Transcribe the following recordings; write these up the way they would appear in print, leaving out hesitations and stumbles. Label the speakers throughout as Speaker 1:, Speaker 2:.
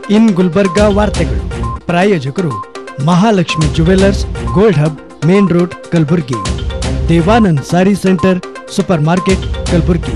Speaker 1: ಇನ್ ಗುಲ್ಬರ್ಗಾ ವಾರ್ತೆಗಳು ಪ್ರಾಯೋಜಕರು Mahalakshmi jewellers, gold hub, main road, Kalaburgi. Devanand sari centre, super market, Kalaburgi.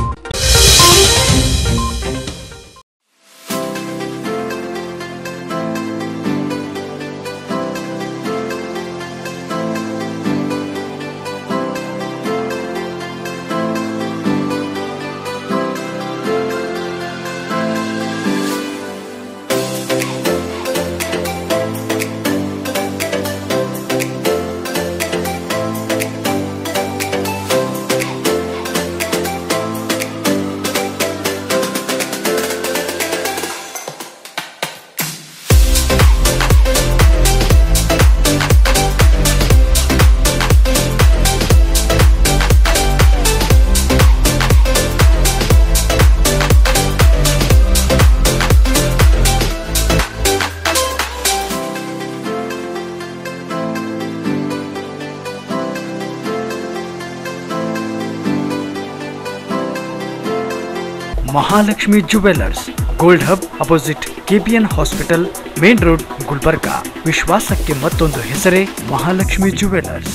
Speaker 2: Mahalakshmi jewellers, gold hub, opposite KPN hospital, main road, Gulbarga. ವಿಶ್ವಾಸಕ್ಕೆ ಮತ್ತೊಂದು ಹೆಸರೇ Mahalakshmi jewellers.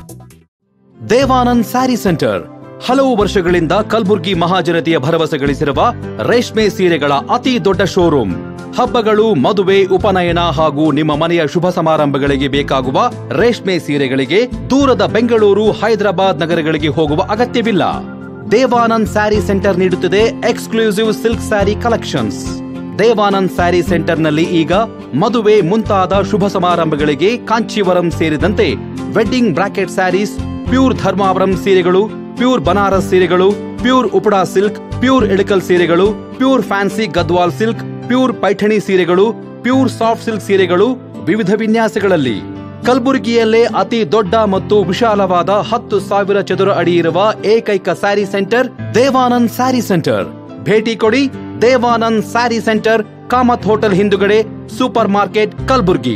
Speaker 3: Devanand sari centre ಹಲವು ವರ್ಷಗಳಿಂದ ಕಲಬುರ್ಗಿ ಮಹಾಜನತೆಯ ಭರವಸೆ ಗಳಿಸಿರುವ ರೇಷ್ಮೆ ಸೀರೆಗಳ ಅತಿ ದೊಡ್ಡ ಶೋರೂಮ್. ಹಬ್ಬಗಳು, ಮದುವೆ, ಉಪನಯನ ಹಾಗೂ ನಿಮ್ಮ ಮನೆಯ ಶುಭ ಸಮಾರಂಭಗಳಿಗೆ ಬೇಕಾಗುವ ರೇಷ್ಮೆ ಸೀರೆಗಳಿಗೆ ದೂರದ ಬೆಂಗಳೂರು, ಹೈದರಾಬಾದ್ ನಗರಗಳಿಗೆ ಹೋಗುವ ಅಗತ್ಯವಿಲ್ಲ. ದೇವಾನಂದ್ ಸ್ಯಾರಿ ಸೆಂಟರ್ ನೀಡುತ್ತಿದೆ exclusive silk sari collections. Devanand sari ಸೆಂಟರ್ನಲ್ಲಿ ಈಗ ಮದುವೆ ಮುಂತಾದ ಶುಭ ಸಮಾರಂಭಗಳಿಗೆ ಕಾಂಚೀವರಂ ಸೇರಿದಂತೆ wedding brocade saris, pure Dharmavaram ಸೀರೆಗಳು, ಪ್ಯೂರ್ ಬನಾರಸ್ ಸೀರೆಗಳು, pure Uppada silk, pure Ilkal ಸೀರೆಗಳು, pure fancy Gadwal silk, pure Paithani ಸೀರೆಗಳು, ಪ್ಯೂರ್ ಸಾಫ್ಟ್ ಸಿಲ್ಕ್ ಸೀರೆಗಳು ವಿವಿಧ ವಿನ್ಯಾಸಗಳಲ್ಲಿ. ಕಲಬುರಗಿಯಲ್ಲೇ ಅತಿ ದೊಡ್ಡ ಮತ್ತು ವಿಶಾಲವಾದ 10,000 ಚದುರ ಅಡಿ ಇರುವ ಏಕೈಕ ಸ್ಯಾರಿ ಸೆಂಟರ್ ದೇವಾನಂದ್ ಸ್ಯಾರಿ ಸೆಂಟರ್. ಭೇಟಿ ಕೊಡಿ. ದೇವಾನಂದ್ ಸ್ಯಾರಿ ಸೆಂಟರ್, ಕಾಮತ್ ಹೋಟೆಲ್ ಹಿಂದುಗಡೆ, ಸೂಪರ್ ಮಾರ್ಕೆಟ್, ಕಲಬುರ್ಗಿ.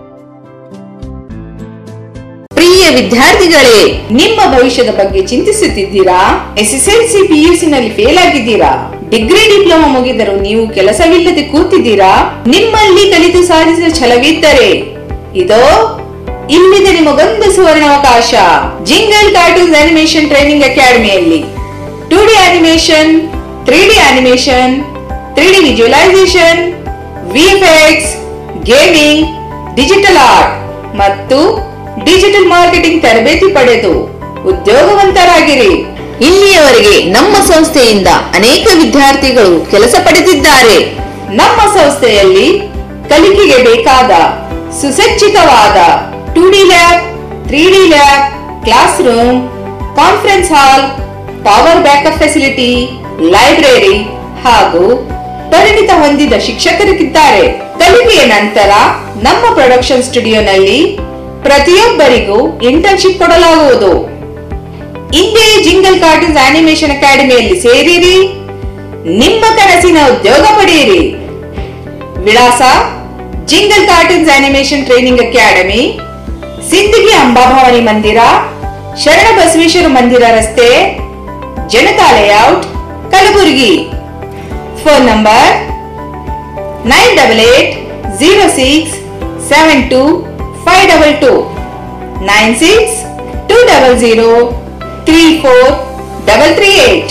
Speaker 4: ಪ್ರಿಯ ವಿದ್ಯಾರ್ಥಿಗಳೇ, ನಿಮ್ಮ ಭವಿಷ್ಯದ ಬಗ್ಗೆ ಚಿಂತಿಸುತ್ತಿದ್ದೀರಾ? SSLC PUC ನಲ್ಲಿ ಫೇಲ್ ಆಗಿದ್ದೀರಾ? ಡಿಗ್ರಿ, ಡಿಪ್ಲೊಮಾ ಮುಗಿದರೂ ನೀವು ಕೆಲಸವಿಲ್ಲದೆ ಕೂತಿದ್ದೀರಾ? ನಿಮ್ಮಲ್ಲಿ ಕಲಿತು ಸಾಧಿಸಿದ ಛಲವಿದ್ದರೆ ಇದೋ ಇಲ್ಲಿದೆ ನಿಮಗೊಂದು ಸುವರ್ಣಾವಕಾಶ. ಜಿಂಗಲ್ ಕಾರ್ಟೂನ್ಸ್ ಅನಿಮೇಷನ್ ಟ್ರೈನಿಂಗ್ ಅಕಾಡೆಮಿಯಲ್ಲಿ 2D animation, 3D animation, 3D visualisation, VFX, gaming, digital art ಮತ್ತು ಡಿಜಿಟಲ್ ಮಾರ್ಕೆಟಿಂಗ್ ತರಬೇತಿ ಪಡೆದು ಉದ್ಯೋಗವಂತರಾಗಿರಿ. ಇಲ್ಲಿಯವರೆಗೆ ನಮ್ಮ ಸಂಸ್ಥೆಯಿಂದ ಅನೇಕ ವಿದ್ಯಾರ್ಥಿಗಳು ಕೆಲಸ ಪಡೆದಿದ್ದಾರೆ. ನಮ್ಮ ಸಂಸ್ಥೆಯಲ್ಲಿ ಕಲಿಕೆಗೆ ಬೇಕಾದ ಸುಸಜ್ಜಿತವಾದ 2D lab, 3D lab, class room, conference hall, power backup facility, library ಹಾಗೂ ಪರಿಣಿತ ಹೊಂದಿದ ಶಿಕ್ಷಕರಿದ್ದಾರೆ. ಕಲಿಕೆಯ ನಂತರ ನಮ್ಮ ಪ್ರೊಡಕ್ಷನ್ ಸ್ಟುಡಿಯೋನಲ್ಲಿ ಪ್ರತಿಯೊಬ್ಬರಿಗೂ ಇಂಟರ್ನ್ಶಿಪ್ ಕೊಡಲಾಗುವುದು. ಇಂದೇ ಜಿಂಗಲ್ ಕಾರ್ಟೂನ್ಸ್ ಅನಿಮೇಷನ್ ಅಕಾಡೆಮಿಯಲ್ಲಿ ಸೇರಿರಿ, ನಿಮ್ಮ ಕನಸಿನ ಉದ್ಯೋಗ ಪಡೆಯಿರಿ. ವಿಳಾಸ: jingle cartoons animation training academy, Sindagi Ambabhavani ಮಂದಿರ, ಶರಣ ಬಸವೇಶ್ವರ ಮಂದಿರ ರಸ್ತೆ, Janata layout, Kalaburagi. Phone number 98067252 9620034338.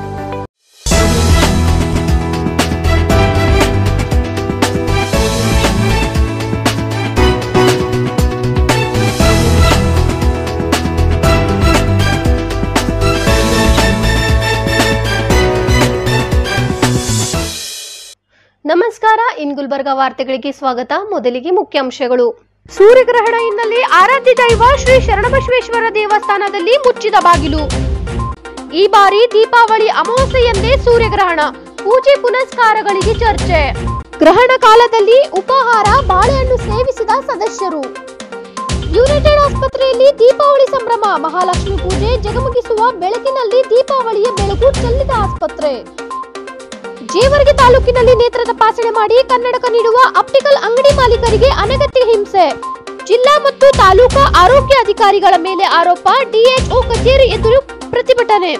Speaker 5: ನಮಸ್ಕಾರ. ಇನ್ ಗುಲ್ಬರ್ಗಾ ವಾರ್ತೆಗಳಿಗೆ ಸ್ವಾಗತ. ಮೊದಲಿಗೆ ಮುಖ್ಯಾಂಶಗಳು. ಸೂರ್ಯಗ್ರಹಣ ಹಿನ್ನೆಲೆ ಆರಾಧ್ಯ ದೈವ ಶ್ರೀ ಶರಣಬಸವೇಶ್ವರ ದೇವಸ್ಥಾನದಲ್ಲಿ ಮುಚ್ಚಿದ ಬಾಗಿಲು. ಈ ಬಾರಿ ದೀಪಾವಳಿ ಅಮಾವಾಸ್ಯೆಯಂದೇ ಸೂರ್ಯಗ್ರಹಣ, ಪೂಜೆ ಪುನಸ್ಕಾರಗಳಿಗೆ ಚರ್ಚೆ. ಗ್ರಹಣ ಕಾಲದಲ್ಲಿ ಉಪಹಾರ, ಬಾಳೆಹಣ್ಣು ಸೇವಿಸಿದ ಸದಸ್ಯರು. ಯುನೈಟೆಡ್ ಆಸ್ಪತ್ರೆಯಲ್ಲಿ ದೀಪಾವಳಿ ಸಂಭ್ರಮ, ಮಹಾಲಕ್ಷ್ಮಿ ಪೂಜೆ ಜಗಮಗಿಸುವ ಬೆಳಕಿನಲ್ಲಿ ದೀಪಾವಳಿಯ ಬೆಳಕು ಚೆಲ್ಲಿದ ಆಸ್ಪತ್ರೆ. ಜೇವರ್ಗಿ ತಾಲೂಕಿನಲ್ಲಿ ನೇತ್ರ ತಪಾಸಣೆ ಮಾಡಿ ಕನ್ನಡಕ ನೀಡುವ ಆಪ್ಟಿಕಲ್ ಅಂಗಡಿ ಮಾಲೀಕರಿಗೆ ಅನಗತ್ಯ ಹಿಂಸೆ. ಜಿಲ್ಲಾ ಮತ್ತು ತಾಲೂಕಾ ಆರೋಗ್ಯ ಅಧಿಕಾರಿಗಳ ಮೇಲೆ ಆರೋಪ. ಡಿಎಚ್ಒ ಕಚೇರಿ ಎದುರು ಪ್ರತಿಭಟನೆ.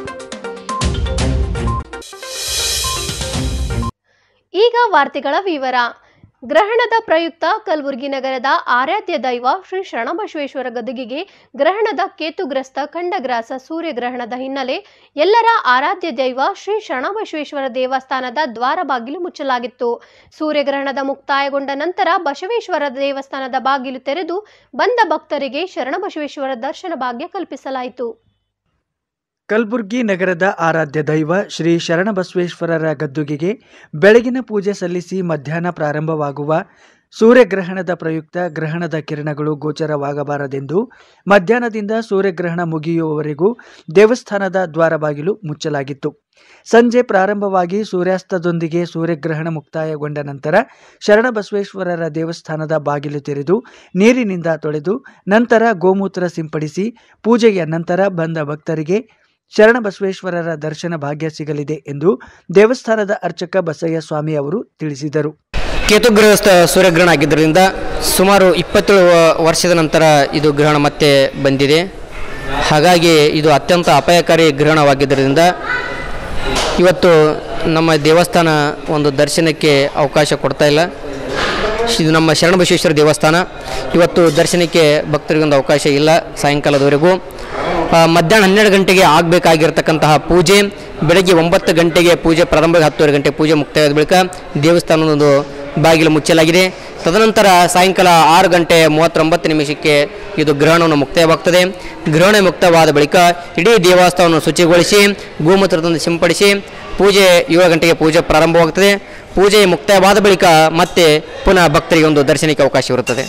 Speaker 5: ಈಗ ವಾರ್ತೆಗಳ ವಿವರ. ಗ್ರಹಣದ ಪ್ರಯುಕ್ತ ಕಲಬುರಗಿ ನಗರದ ಆರಾಧ್ಯ ದೈವ ಶ್ರೀ ಶರಣಬಸವೇಶ್ವರ ಗದ್ದುಗೆಗೆ ಗ್ರಹಣದ ಕೇತುಗ್ರಸ್ತ ಖಂಡಗ್ರಾಸ ಸೂರ್ಯಗ್ರಹಣದ ಹಿನ್ನೆಲೆ ಎಲ್ಲರ ಆರಾಧ್ಯ ದೈವ ಶ್ರೀ ಶರಣಬಸವೇಶ್ವರ ದೇವಸ್ಥಾನದ ದ್ವಾರ ಬಾಗಿಲು ಮುಚ್ಚಲಾಗಿತ್ತು. ಸೂರ್ಯಗ್ರಹಣದ ಮುಕ್ತಾಯಗೊಂಡ ನಂತರ ಬಸವೇಶ್ವರ ದೇವಸ್ಥಾನದ ಬಾಗಿಲು ತೆರೆದು ಬಂದ ಭಕ್ತರಿಗೆ ಶರಣಬಸವೇಶ್ವರ ದರ್ಶನ ಭಾಗ್ಯ ಕಲ್ಪಿಸಲಾಯಿತು.
Speaker 6: ಕಲಬುರಗಿ ನಗರದ ಆರಾಧ್ಯ ದೈವ ಶ್ರೀ ಶರಣಬಸವೇಶ್ವರರ ಗದ್ದುಗೆಗೆ ಬೆಳಗಿನ ಪೂಜೆ ಸಲ್ಲಿಸಿ ಮಧ್ಯಾಹ್ನ ಪ್ರಾರಂಭವಾಗುವ ಸೂರ್ಯಗ್ರಹಣದ ಪ್ರಯುಕ್ತ ಗ್ರಹಣದ ಕಿರಣಗಳು ಗೋಚರವಾಗಬಾರದೆಂದು ಮಧ್ಯಾಹ್ನದಿಂದ ಸೂರ್ಯಗ್ರಹಣ ಮುಗಿಯುವವರೆಗೂ ದೇವಸ್ಥಾನದ ದ್ವಾರ ಬಾಗಿಲು ಮುಚ್ಚಲಾಗಿತ್ತು. ಸಂಜೆ ಪ್ರಾರಂಭವಾಗಿ ಸೂರ್ಯಾಸ್ತದೊಂದಿಗೆ ಸೂರ್ಯಗ್ರಹಣ ಮುಕ್ತಾಯಗೊಂಡ ನಂತರ ಶರಣಬಸವೇಶ್ವರರ ದೇವಸ್ಥಾನದ ಬಾಗಿಲು ತೆರೆದು ನೀರಿನಿಂದ ತೊಳೆದು ನಂತರ ಗೋಮೂತ್ರ ಸಿಂಪಡಿಸಿ ಪೂಜೆಯ ನಂತರ ಬಂದ ಭಕ್ತರಿಗೆ ಶರಣಬಸವೇಶ್ವರರ ದರ್ಶನ ಭಾಗ್ಯ ಸಿಗಲಿದೆ ಎಂದು ದೇವಸ್ಥಾನದ ಅರ್ಚಕ ಬಸಯ್ಯ ಸ್ವಾಮಿ ಅವರು ತಿಳಿಸಿದರು.
Speaker 7: ಕೇತುಗ್ರಸ್ತ ಸೂರ್ಯಗ್ರಹಣ ಆಗಿದ್ದರಿಂದ ಸುಮಾರು 27 ವರ್ಷದ ನಂತರ ಇದು ಗ್ರಹಣ ಮತ್ತೆ ಬಂದಿದೆ. ಹಾಗಾಗಿ ಇದು ಅತ್ಯಂತ ಅಪಾಯಕಾರಿ ಗ್ರಹಣವಾಗಿದ್ದರಿಂದ ಇವತ್ತು ನಮ್ಮ ದೇವಸ್ಥಾನ ಒಂದು ದರ್ಶನಕ್ಕೆ ಅವಕಾಶ ಕೊಡ್ತಾ ಇಲ್ಲ. ಇದು ನಮ್ಮ ಶರಣಬಸವೇಶ್ವರ ದೇವಸ್ಥಾನ. ಇವತ್ತು ದರ್ಶನಕ್ಕೆ ಭಕ್ತರಿಗೊಂದು ಅವಕಾಶ ಇಲ್ಲ. ಸಾಯಂಕಾಲದವರೆಗೂ ಮಧ್ಯಾಹ್ನ 12 ಗಂಟೆಗೆ ಆಗಬೇಕಾಗಿರ್ತಕ್ಕಂತಹ ಪೂಜೆ ಬೆಳಗ್ಗೆ 9 ಗಂಟೆಗೆ ಪೂಜೆ ಪ್ರಾರಂಭ, 10 ಗಂಟೆ ಪೂಜೆ ಮುಕ್ತಾಯದ ಬಳಿಕ ದೇವಸ್ಥಾನದೊಂದು ಬಾಗಿಲು ಮುಚ್ಚಲಾಗಿದೆ. ತದನಂತರ ಸಾಯಂಕಾಲ 6 ಗಂಟೆ 39 ನಿಮಿಷಕ್ಕೆ ಇದು ಗ್ರಹಣವನ್ನು ಮುಕ್ತಾಯವಾಗ್ತದೆ. ಗ್ರಹಣ ಮುಕ್ತವಾದ ಬಳಿಕ ಇಡೀ ದೇವಸ್ಥಾನವನ್ನು ಶುಚಿಗೊಳಿಸಿ ಗೋಮೂತ್ರದಿಂದ ಸಿಂಪಡಿಸಿ ಪೂಜೆ 7 ಗಂಟೆಗೆ ಪೂಜೆ ಪ್ರಾರಂಭವಾಗುತ್ತದೆ. ಪೂಜೆ ಮುಕ್ತಾಯವಾದ ಬಳಿಕ ಮತ್ತೆ ಪುನಃ ಭಕ್ತರಿಗೆ ಒಂದು ದರ್ಶನಕ್ಕೆ ಅವಕಾಶ ಇರುತ್ತದೆ.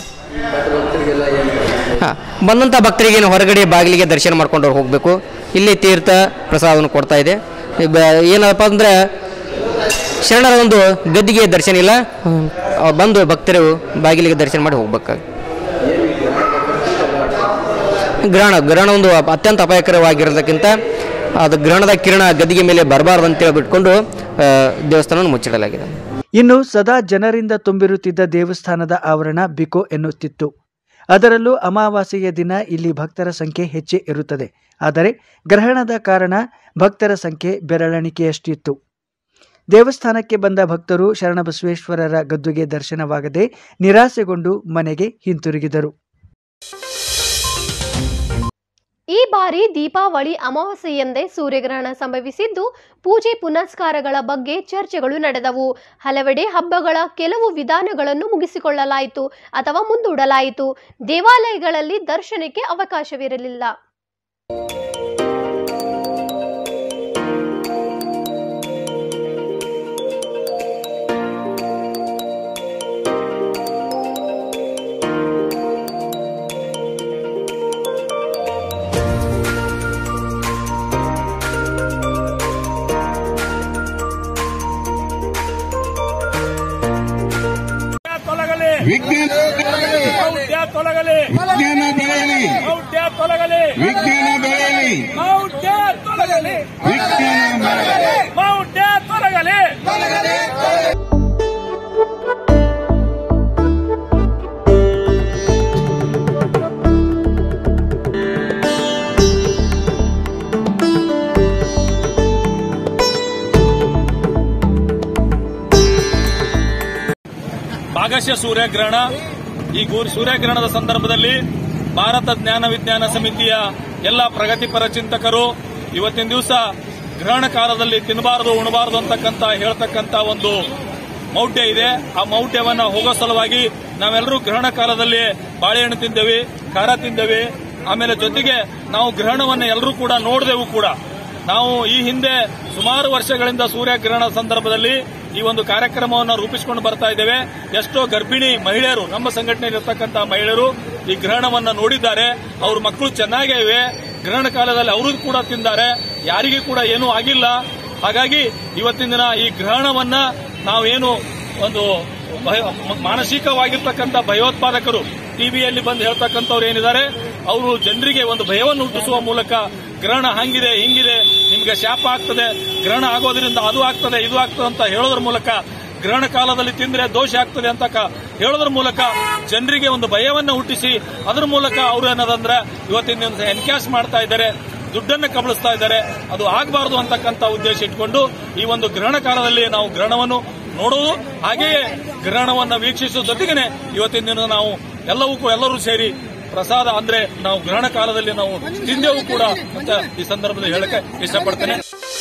Speaker 7: ಬಂದಂಥ ಭಕ್ತರಿಗೆ ಹೊರಗಡೆ ಬಾಗಿಲಿಗೆ ದರ್ಶನ ಮಾಡ್ಕೊಂಡು ಹೋಗಬೇಕು. ಇಲ್ಲಿ ತೀರ್ಥ ಪ್ರಸಾದವನ್ನು ಕೊಡ್ತಾ ಇದೆ. ಏನಪ್ಪ ಅಂದರೆ ಶರಣರ ಒಂದು ಗದ್ದಿಗೆ ದರ್ಶನ ಇಲ್ಲ, ಬಂದು ಭಕ್ತರು ಬಾಗಿಲಿಗೆ ದರ್ಶನ ಮಾಡಿ ಹೋಗ್ಬೇಕಾಗಿ. ಗ್ರಹಣ ಒಂದು ಅತ್ಯಂತ ಅಪಾಯಕರವಾಗಿರೋದಕ್ಕಿಂತ ಅದು ಗ್ರಹಣದ ಕಿರಣ ಗದ್ದಿಗೆ ಮೇಲೆ ಬರಬಾರ್ದು ಅಂತೇಳಿ ಬಿಟ್ಕೊಂಡು ದೇವಸ್ಥಾನವನ್ನು ಮುಚ್ಚಿಡಲಾಗಿದೆ.
Speaker 6: ಇನ್ನು ಸದಾ ಜನರಿಂದ ತುಂಬಿರುತ್ತಿದ್ದ ದೇವಸ್ಥಾನದ ಆವರಣ ಬಿಕೋ ಎನ್ನುತ್ತಿತ್ತು. ಅದರಲ್ಲೂ ಅಮಾವಾಸ್ಯೆಯ ದಿನ ಇಲ್ಲಿ ಭಕ್ತರ ಸಂಖ್ಯೆ ಹೆಚ್ಚೇ ಇರುತ್ತದೆ. ಆದರೆ ಗ್ರಹಣದ ಕಾರಣ ಭಕ್ತರ ಸಂಖ್ಯೆ ಬೆರಳೆಣಿಕೆಯಷ್ಟಿತ್ತು. ದೇವಸ್ಥಾನಕ್ಕೆ ಬಂದ ಭಕ್ತರು ಶರಣಬಸವೇಶ್ವರರ ಗದ್ದುಗೆ ದರ್ಶನವಾಗದೆ ನಿರಾಸೆಗೊಂಡು ಮನೆಗೆ ಹಿಂತಿರುಗಿದರು.
Speaker 5: ಈ ಬಾರಿ ದೀಪಾವಳಿ ಅಮಾವಾಸ್ಯೆಯಂದೇ ಸೂರ್ಯಗ್ರಹಣ ಸಂಭವಿಸಿದ್ದು ಪೂಜೆ ಪುನಸ್ಕಾರಗಳ ಬಗ್ಗೆ ಚರ್ಚೆಗಳು ನಡೆದವು. ಹಲವೆಡೆ ಹಬ್ಬಗಳ ಕೆಲವು ವಿಧಾನಗಳನ್ನು ಮುಗಿಸಿಕೊಳ್ಳಲಾಯಿತು ಅಥವಾ ಮುಂದೂಡಲಾಯಿತು. ದೇವಾಲಯಗಳಲ್ಲಿ ದರ್ಶನಕ್ಕೆ ಅವಕಾಶವಿರಲಿಲ್ಲ.
Speaker 8: ವಿಜ್ಞಾನ ಬೆಳೆಯಲಿ, ವಿಜ್ಞಾನ ಬೆಳೆಯಲಿ,
Speaker 9: ಭಾಗಶಃ ಸೂರ್ಯಗ್ರಹಣ. ಈ ಸೂರ್ಯಗ್ರಹಣದ ಸಂದರ್ಭದಲ್ಲಿ ಭಾರತ ಜ್ಞಾನ ವಿಜ್ಞಾನ ಸಮಿತಿಯ ಎಲ್ಲ ಪ್ರಗತಿಪರ ಚಿಂತಕರು ಇವತ್ತಿನ ದಿವಸ ಗ್ರಹಣ ಕಾಲದಲ್ಲಿ ತಿನ್ನಬಾರದು ಉಣಬಾರದು ಅಂತಕ್ಕಂತ ಹೇಳ್ತಕ್ಕಂತ ಒಂದು ಮೌಢ್ಯ ಇದೆ. ಆ ಮೌಢ್ಯವನ್ನ ಹೋಗೋ ಸಲುವಾಗಿ ನಾವೆಲ್ಲರೂ ಗ್ರಹಣ ಕಾಲದಲ್ಲಿ ಬಾಳೆಹಣ್ಣು ತಿಂದೇವಿ, ಖಾರ ತಿಂದೇವಿ. ಆಮೇಲೆ ಜೊತೆಗೆ ನಾವು ಗ್ರಹಣವನ್ನು ಎಲ್ಲರೂ ಕೂಡ ನೋಡಿದೆವು ಕೂಡ. ನಾವು ಈ ಹಿಂದೆ ಸುಮಾರು ವರ್ಷಗಳಿಂದ ಸೂರ್ಯಗ್ರಹಣ ಸಂದರ್ಭದಲ್ಲಿ ಈ ಒಂದು ಕಾರ್ಯಕ್ರಮವನ್ನು ರೂಪಿಸಿಕೊಂಡು ಬರ್ತಾ ಇದ್ದೇವೆ. ಎಷ್ಟೋ ಗರ್ಭಿಣಿ ಮಹಿಳೆಯರು, ನಮ್ಮ ಸಂಘಟನೆಯಲ್ಲಿರ್ತಕ್ಕಂಥ ಮಹಿಳೆಯರು ಈ ಗ್ರಹಣವನ್ನು ನೋಡಿದ್ದಾರೆ. ಅವ್ರ ಮಕ್ಕಳು ಚೆನ್ನಾಗೇ ಇವೆ. ಗ್ರಹಣ ಕಾಲದಲ್ಲಿ ಅವರು ಕೂಡ ತಿಂದಾರೆ, ಯಾರಿಗೂ ಕೂಡ ಏನೂ ಆಗಿಲ್ಲ. ಹಾಗಾಗಿ ಇವತ್ತಿನ ದಿನ ಈ ಗ್ರಹಣವನ್ನ ನಾವೇನು ಒಂದು ಮಾನಸಿಕವಾಗಿರ್ತಕ್ಕಂಥ ಭಯೋತ್ಪಾದಕರು ಟಿವಿಯಲ್ಲಿ ಬಂದು ಹೇಳ್ತಕ್ಕಂಥವ್ರು ಏನಿದ್ದಾರೆ, ಅವರು ಜನರಿಗೆ ಒಂದು ಭಯವನ್ನು ಹುಟ್ಟಿಸುವ ಮೂಲಕ ಗ್ರಹಣ ಹಂಗಿದೆ ಹಿಂಗಿದೆ, ನಿಮ್ಗೆ ಶಾಪ ಆಗ್ತದೆ, ಗ್ರಹಣ ಆಗೋದ್ರಿಂದ ಅದು ಆಗ್ತದೆ ಇದು ಆಗ್ತದೆ ಅಂತ ಹೇಳೋದ್ರ ಮೂಲಕ, ಗ್ರಹಣ ಕಾಲದಲ್ಲಿ ತಿಂದ್ರೆ ದೋಷ ಆಗ್ತದೆ ಅಂತ ಹೇಳೋದ್ರ ಮೂಲಕ ಜನರಿಗೆ ಒಂದು ಭಯವನ್ನು ಹುಟ್ಟಿಸಿ ಅದರ ಮೂಲಕ ಅವರು ಏನದಂದ್ರೆ ಇವತ್ತಿನ ಎನ್ಕ್ಯಾಶ್ ಮಾಡ್ತಾ ಇದ್ದಾರೆ, ದುಡ್ಡನ್ನು ಕಬಳಿಸ್ತಾ ಇದ್ದಾರೆ. ಅದು ಆಗಬಾರದು ಅಂತಕ್ಕಂಥ ಉದ್ದೇಶ ಇಟ್ಕೊಂಡು ಈ ಒಂದು ಗ್ರಹಣ ಕಾಲದಲ್ಲಿ ನಾವು ಗ್ರಹಣವನ್ನು ನೋಡುವುದು, ಹಾಗೆಯೇ ಗ್ರಹಣವನ್ನು ವೀಕ್ಷಿಸುವ ಜೊತೆಗೇನೆ ಇವತ್ತಿನ ದಿನ ನಾವು ಎಲ್ಲರೂ ಸೇರಿ ಪ್ರಸಾದ ಅಂದ್ರೆ ನಾವು ಗ್ರಹಣ ಕಾಲದಲ್ಲಿ ನಾವು ತಿಂದೆವು ಕೂಡ ಅಂತ ಈ ಸಂದರ್ಭದಲ್ಲಿ ಹೇಳಕ್ಕೆ ಇಷ್ಟಪಡ್ತೇನೆ.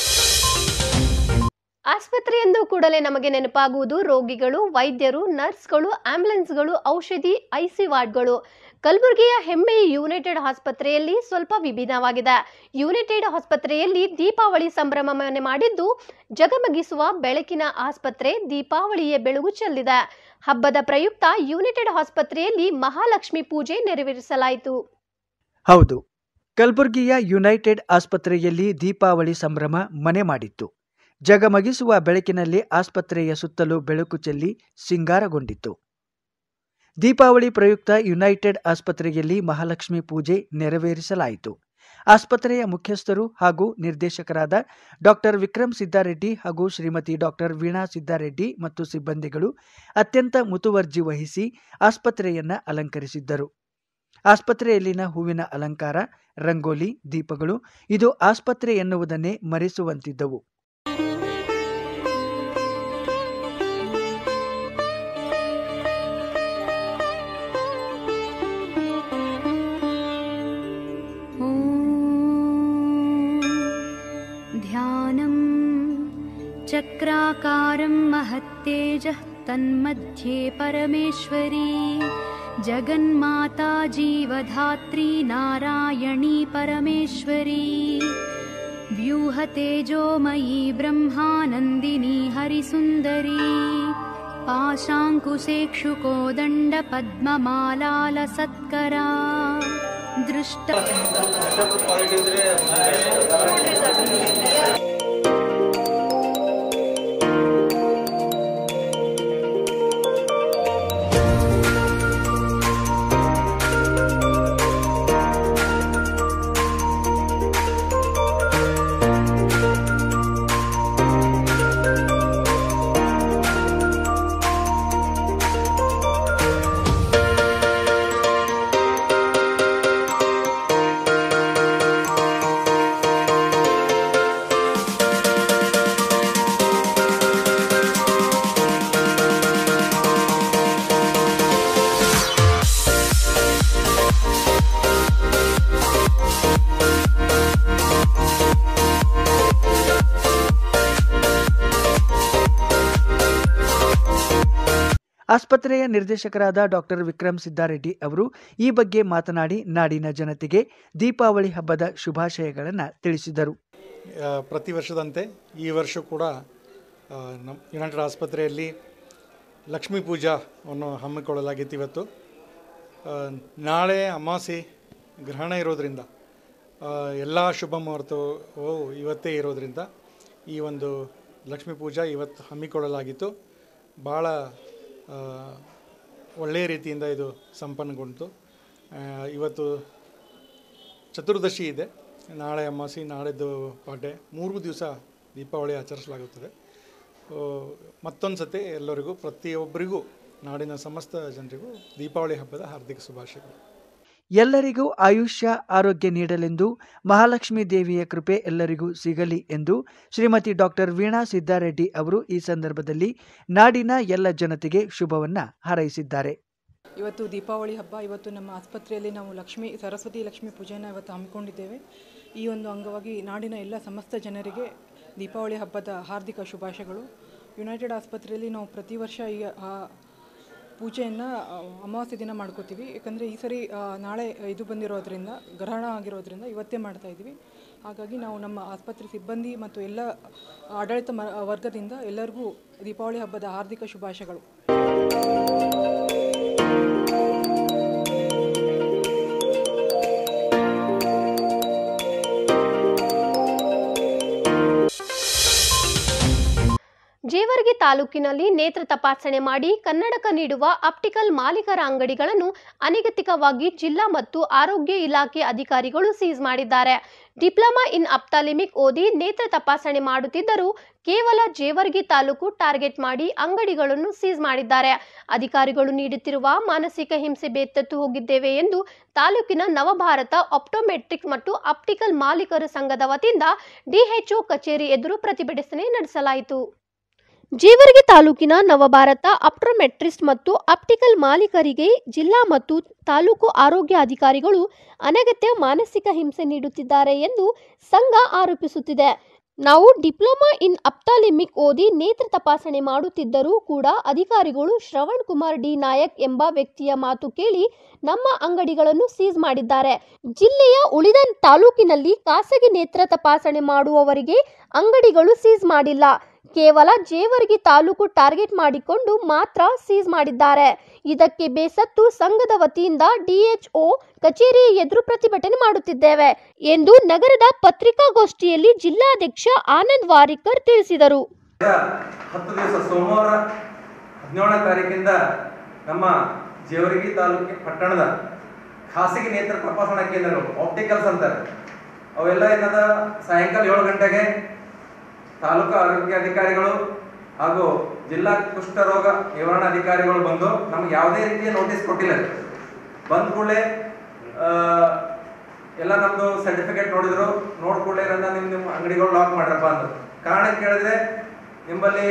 Speaker 5: ಆಸ್ಪತ್ರೆ ಎಂದು ಕೂಡಲೇ ನಮಗೆ ನೆನಪಾಗುವುದು ರೋಗಿಗಳು, ವೈದ್ಯರು, ನರ್ಸ್ಗಳು, ಆಂಬ್ಯುಲೆನ್ಸ್ಗಳು, ಔಷಧಿ, ಐಸಿ ವಾರ್ಡ್ಗಳು. ಕಲಬುರಗಿಯ ಹೆಮ್ಮೆಯ ಯುನೈಟೆಡ್ ಆಸ್ಪತ್ರೆಯಲ್ಲಿ ಸ್ವಲ್ಪ ವಿಭಿನ್ನವಾಗಿದೆ. ಯುನೈಟೆಡ್ ಆಸ್ಪತ್ರೆಯಲ್ಲಿ ದೀಪಾವಳಿ ಸಂಭ್ರಮ ಮನೆ ಮಾಡಿದ್ದು, ಜಗಮಗಿಸುವ ಬೆಳಕಿನ ಆಸ್ಪತ್ರೆ ದೀಪಾವಳಿಯ ಬೆಳಗು ಚೆಲ್ಲಿದೆ. ಹಬ್ಬದ ಪ್ರಯುಕ್ತ ಯುನೈಟೆಡ್ ಆಸ್ಪತ್ರೆಯಲ್ಲಿ ಮಹಾಲಕ್ಷ್ಮಿ ಪೂಜೆ ನೆರವೇರಿಸಲಾಯಿತು.
Speaker 6: ಹೌದು, ಕಲಬುರಗಿಯ ಯುನೈಟೆಡ್ ಆಸ್ಪತ್ರೆಯಲ್ಲಿ ದೀಪಾವಳಿ ಸಂಭ್ರಮ ಮನೆ ಮಾಡಿತ್ತು. ಜಗಮಗಿಸುವ ಬೆಳಕಿನಲ್ಲಿ ಆಸ್ಪತ್ರೆಯ ಸುತ್ತಲೂ ಬೆಳಕು ಚೆಲ್ಲಿ ಸಿಂಗಾರಗೊಂಡಿತ್ತು. ದೀಪಾವಳಿ ಪ್ರಯುಕ್ತ ಯುನೈಟೆಡ್ ಆಸ್ಪತ್ರೆಯಲ್ಲಿ ಮಹಾಲಕ್ಷ್ಮಿ ಪೂಜೆ ನೆರವೇರಿಸಲಾಯಿತು. ಆಸ್ಪತ್ರೆಯ ಮುಖ್ಯಸ್ಥರು ಹಾಗೂ ನಿರ್ದೇಶಕರಾದ ಡಾಕ್ಟರ್ ವಿಕ್ರಮ್ ಸಿದ್ದಾರೆಡ್ಡಿ ಹಾಗೂ ಶ್ರೀಮತಿ ಡಾಕ್ಟರ್ ವೀಣಾ ಸಿದ್ದಾರೆಡ್ಡಿ ಮತ್ತು ಸಿಬ್ಬಂದಿಗಳು ಅತ್ಯಂತ ಮುತುವರ್ಜಿ ವಹಿಸಿ ಆಸ್ಪತ್ರೆಯನ್ನ ಅಲಂಕರಿಸಿದ್ದರು. ಆಸ್ಪತ್ರೆಯಲ್ಲಿನ ಹೂವಿನ ಅಲಂಕಾರ, ರಂಗೋಲಿ, ದೀಪಗಳು ಇದು ಆಸ್ಪತ್ರೆ ಎನ್ನುವುದನ್ನೇ ಮರೆಸುವಂತಿದ್ದವು.
Speaker 10: ध्यानं चक्राकारं महत्तेजः तन्मध्ये परमेश्वरी जगन्माता जीवधात्री नारायणी परमेश्वरी व्यूहतेजोमयी ब्रह्मानन्दिनी हरिसुन्दरी पाशाङ्कुशेक्षुकोदण्डपद्ममालालसत्करा दृष्ट
Speaker 6: ಆಸ್ಪತ್ರೆಯ ನಿರ್ದೇಶಕರಾದ ಡಾಕ್ಟರ್ ವಿಕ್ರಮ್ ಸಿದ್ದಾರೆಡ್ಡಿ ಅವರು ಈ ಬಗ್ಗೆ ಮಾತನಾಡಿ ನಾಡಿನ ಜನತೆಗೆ ದೀಪಾವಳಿ ಹಬ್ಬದ ಶುಭಾಶಯಗಳನ್ನು ತಿಳಿಸಿದರು.
Speaker 11: ಪ್ರತಿ ವರ್ಷದಂತೆ ಈ ವರ್ಷ ಕೂಡ ನಮ್ಮ ಯುನೈಟೆಡ್ ಆಸ್ಪತ್ರೆಯಲ್ಲಿ ಲಕ್ಷ್ಮೀ ಪೂಜಾವನ್ನು ಹಮ್ಮಿಕೊಳ್ಳಲಾಗಿತ್ತು. ಇವತ್ತು ನಾಳೆ ಅಮಾವಾಸ್ಯೆ ಗ್ರಹಣ ಇರೋದರಿಂದ ಎಲ್ಲ ಶುಭ ಮುಹೂರ್ತವು ಇವತ್ತೇ ಇರೋದರಿಂದ ಈ ಒಂದು ಲಕ್ಷ್ಮೀ ಪೂಜಾ ಇವತ್ತು ಹಮ್ಮಿಕೊಳ್ಳಲಾಗಿತ್ತು. ಭಾಳ ಒಳ್ಳೆಯ ರೀತಿಯಿಂದ ಇದು ಸಂಪನ್ನಗೊಂಡು ಇವತ್ತು ಚತುರ್ದಶಿ ಇದೆ, ನಾಳೆ ಅಮಾವಾಸ್ಯೆ, ನಾಳೆದ್ದು ಪಾಡ್ಯ, 3 ದಿವಸ ದೀಪಾವಳಿ ಆಚರಿಸಲಾಗುತ್ತದೆ. ಮತ್ತೊಂದು ಸತಿ ಎಲ್ಲರಿಗೂ, ಪ್ರತಿಯೊಬ್ಬರಿಗೂ, ನಾಡಿನ ಸಮಸ್ತ ಜನರಿಗೂ ದೀಪಾವಳಿ ಹಬ್ಬದ ಹಾರ್ದಿಕ ಶುಭಾಶಯಗಳು.
Speaker 6: ಎಲ್ಲರಿಗೂ ಆಯುಷ್ಯ ಆರೋಗ್ಯ ನೀಡಲೆಂದು ಮಹಾಲಕ್ಷ್ಮೀ ದೇವಿಯ ಕೃಪೆ ಎಲ್ಲರಿಗೂ ಸಿಗಲಿ ಎಂದು ಶ್ರೀಮತಿ ಡಾಕ್ಟರ್ ವೀಣಾ ಸಿದ್ದಾರೆಡ್ಡಿ ಅವರು ಈ ಸಂದರ್ಭದಲ್ಲಿ ನಾಡಿನ ಎಲ್ಲ ಜನತೆಗೆ ಶುಭವನ್ನ ಹಾರೈಸಿದ್ದಾರೆ.
Speaker 12: ಇವತ್ತು ದೀಪಾವಳಿ ಹಬ್ಬ. ಇವತ್ತು ನಮ್ಮ ಆಸ್ಪತ್ರೆಯಲ್ಲಿ ನಾವು ಸರಸ್ವತಿ ಲಕ್ಷ್ಮೀ ಪೂಜೆಯನ್ನು ಇವತ್ತು ಹಮ್ಮಿಕೊಂಡಿದ್ದೇವೆ. ಈ ಒಂದು ಅಂಗವಾಗಿ ನಾಡಿನ ಎಲ್ಲ ಸಮಸ್ತ ಜನರಿಗೆ ದೀಪಾವಳಿ ಹಬ್ಬದ ಹಾರ್ದಿಕ ಶುಭಾಶಯಗಳು. ಯುನೈಟೆಡ್ ಆಸ್ಪತ್ರೆಯಲ್ಲಿ ನಾವು ಪ್ರತಿ ವರ್ಷ ಈ ಪೂಜೆಯನ್ನು ಅಮಾವಾಸ್ಯೆ ದಿನ ಮಾಡ್ಕೋತೀವಿ. ಯಾಕಂದರೆ ಈ ಸರಿ ನಾಳೆ ಇದು ಬಂದಿರೋದ್ರಿಂದ, ಗ್ರಹಣ ಆಗಿರೋದ್ರಿಂದ ಇವತ್ತೇ ಮಾಡ್ತಾಯಿದ್ದೀವಿ. ಹಾಗಾಗಿ ನಾವು ನಮ್ಮ ಆಸ್ಪತ್ರೆ ಸಿಬ್ಬಂದಿ ಮತ್ತು ಎಲ್ಲ ಆಡಳಿತ ವರ್ಗದಿಂದ ಎಲ್ಲರಿಗೂ ದೀಪಾವಳಿ ಹಬ್ಬದ ಹಾರ್ದಿಕ ಶುಭಾಶಯಗಳು.
Speaker 5: ಜೇವರ್ಗಿ ತಾಲೂಕಿನಲ್ಲಿ ನೇತ್ರ ತಪಾಸಣೆ ಮಾಡಿ ಕನ್ನಡಕ ನೀಡುವ ಆಪ್ಟಿಕಲ್ ಮಾಲೀಕರ ಅಂಗಡಿಗಳನ್ನು ಅನೈತಿಕವಾಗಿ ಜಿಲ್ಲಾ ಮತ್ತು ಆರೋಗ್ಯ ಇಲಾಖೆ ಅಧಿಕಾರಿಗಳು ಸೀಸ್ ಮಾಡಿದ್ದಾರೆ. ಡಿಪ್ಲೊಮಾ ಇನ್ ಆಪ್ಥಾಲ್ಮಿಕ್ ಓದಿ ನೇತ್ರ ತಪಾಸಣೆ ಮಾಡುತ್ತಿದ್ದರೂ ಕೇವಲ ಜೇವರ್ಗಿ ತಾಲೂಕು ಟಾರ್ಗೆಟ್ ಮಾಡಿ ಅಂಗಡಿಗಳನ್ನು ಸೀಸ್ ಮಾಡಿದ್ದಾರೆ. ಅಧಿಕಾರಿಗಳು ನೀಡುತ್ತಿರುವ ಮಾನಸಿಕ ಹಿಂಸೆ ಬೇತತ್ತು ಹೋಗಿದ್ದೇವೆ ಎಂದು ತಾಲೂಕಿನ ನವಭಾರತ ಆಪ್ಟೋಮೆಟ್ರಿಕ್ ಮತ್ತು ಆಪ್ಟಿಕಲ್ ಮಾಲೀಕರ ಸಂಘದ ವತಿಯಿಂದ ಡಿಎಚ್ಒ ಕಚೇರಿ ಎದುರು ಪ್ರತಿಭಟನೆ ನಡೆಸಲಾಯಿತು. ಜೇವರ್ಗಿ ತಾಲೂಕಿನ ನವಭಾರತ ಆಪ್ಟೋಮೆಟ್ರಿಸ್ಟ್ ಮತ್ತು ಆಪ್ಟಿಕಲ್ ಮಾಲೀಕರಿಗೆ ಜಿಲ್ಲಾ ಮತ್ತು ತಾಲೂಕು ಆರೋಗ್ಯ ಅಧಿಕಾರಿಗಳು ಅನಗತ್ಯ ಮಾನಸಿಕ ಹಿಂಸೆ ನೀಡುತ್ತಿದ್ದಾರೆ ಎಂದು ಸಂಘ ಆರೋಪಿಸುತ್ತಿದೆ. ನಾವು ಡಿಪ್ಲೊಮಾ ಇನ್ ಅಪ್ಟಾಲಿಮಿಕ್ ಓದಿ ನೇತ್ರ ತಪಾಸಣೆ ಮಾಡುತ್ತಿದ್ದರೂ ಕೂಡ ಅಧಿಕಾರಿಗಳು ಶ್ರವಣ್ ಕುಮಾರ್ ಡಿ ನಾಯಕ್ ಎಂಬ ವ್ಯಕ್ತಿಯ ಮಾತು ಕೇಳಿ ನಮ್ಮ ಅಂಗಡಿಗಳನ್ನು ಸೀಸ್ ಮಾಡಿದ್ದಾರೆ. ಜಿಲ್ಲೆಯ ಉಳಿದ ತಾಲೂಕಿನಲ್ಲಿ ಖಾಸಗಿ ನೇತ್ರ ತಪಾಸಣೆ ಮಾಡುವವರಿಗೆ ಅಂಗಡಿಗಳು ಸೀಸ್ ಮಾಡಿಲ್ಲ. ಕೇವಲ ಜೇವರ್ಗಿ ತಾಲೂಕು ಟಾರ್ಗೆಟ್ ಮಾಡಿಕೊಂಡು ಮಾತ್ರ ಸೀಸ್ ಮಾಡಿದ್ದಾರೆ. ಇದಕ್ಕೆ ಬೇಸತ್ತು ಸಂಘದ ವತಿಯಿಂದ ಡಿಎಚ್ಒ ಕಚೇರಿ ಎದುರು ಪ್ರತಿಭಟನೆ ಮಾಡುತ್ತಿದ್ದೇವೆ ಎಂದು ನಗರದ ಪತ್ರಿಕಾಗೋಷ್ಠಿಯಲ್ಲಿ ಜಿಲ್ಲಾಧ್ಯಕ್ಷ ಆನಂದ್ ವಾರಿಕರ್ ತಿಳಿಸಿದರು.
Speaker 13: 10 ದಿವಸ ಸೋಮವಾರ 17ನೇ ತಾರೀಕಿಂದ ನಮ್ಮ ಜೇವರ್ಗಿ ತಾಲೂಕಿನ ಪಟ್ಟಣದ ಖಾಸಗಿ ನೇತ್ರ ತಪಾಸಣಾ ಕೇಂದ್ರಗಳು ಆಪ್ಟಿಕಲ್ಸ್ ಅಂತಾರೆ, ಅವೆಲ್ಲ ಏನದ ಸಾಯಂಕಾಲ 7 ಗಂಟೆಗೆ ತಾಲೂಕು ಆರೋಗ್ಯ ಅಧಿಕಾರಿಗಳು ಹಾಗೂ ಜಿಲ್ಲಾ ಕುಷ್ಠರೋಗ ನಿವಾರಣಾ ಅಧಿಕಾರಿಗಳು ಬಂದು ನಮ್ಗೆ ಯಾವುದೇ ರೀತಿಯ ನೋಟಿಸ್ ಕೊಟ್ಟಿಲ್ಲ. ಬಂದ ಕೂಡಲೇ ಎಲ್ಲ ನಮ್ದು ಸರ್ಟಿಫಿಕೇಟ್ ನೋಡಿದ್ರು, ನೋಡ್ ಕೂಡಲೇ ನಿಮ್ಮ ಅಂಗಡಿಗಳು ಲಾಕ್ ಮಾಡ್ರಪ್ಪ ಅಂದ್ರು. ಕಾರಣ ಕೇಳಿದ್ರೆ ನಿಮ್ಮಲ್ಲಿ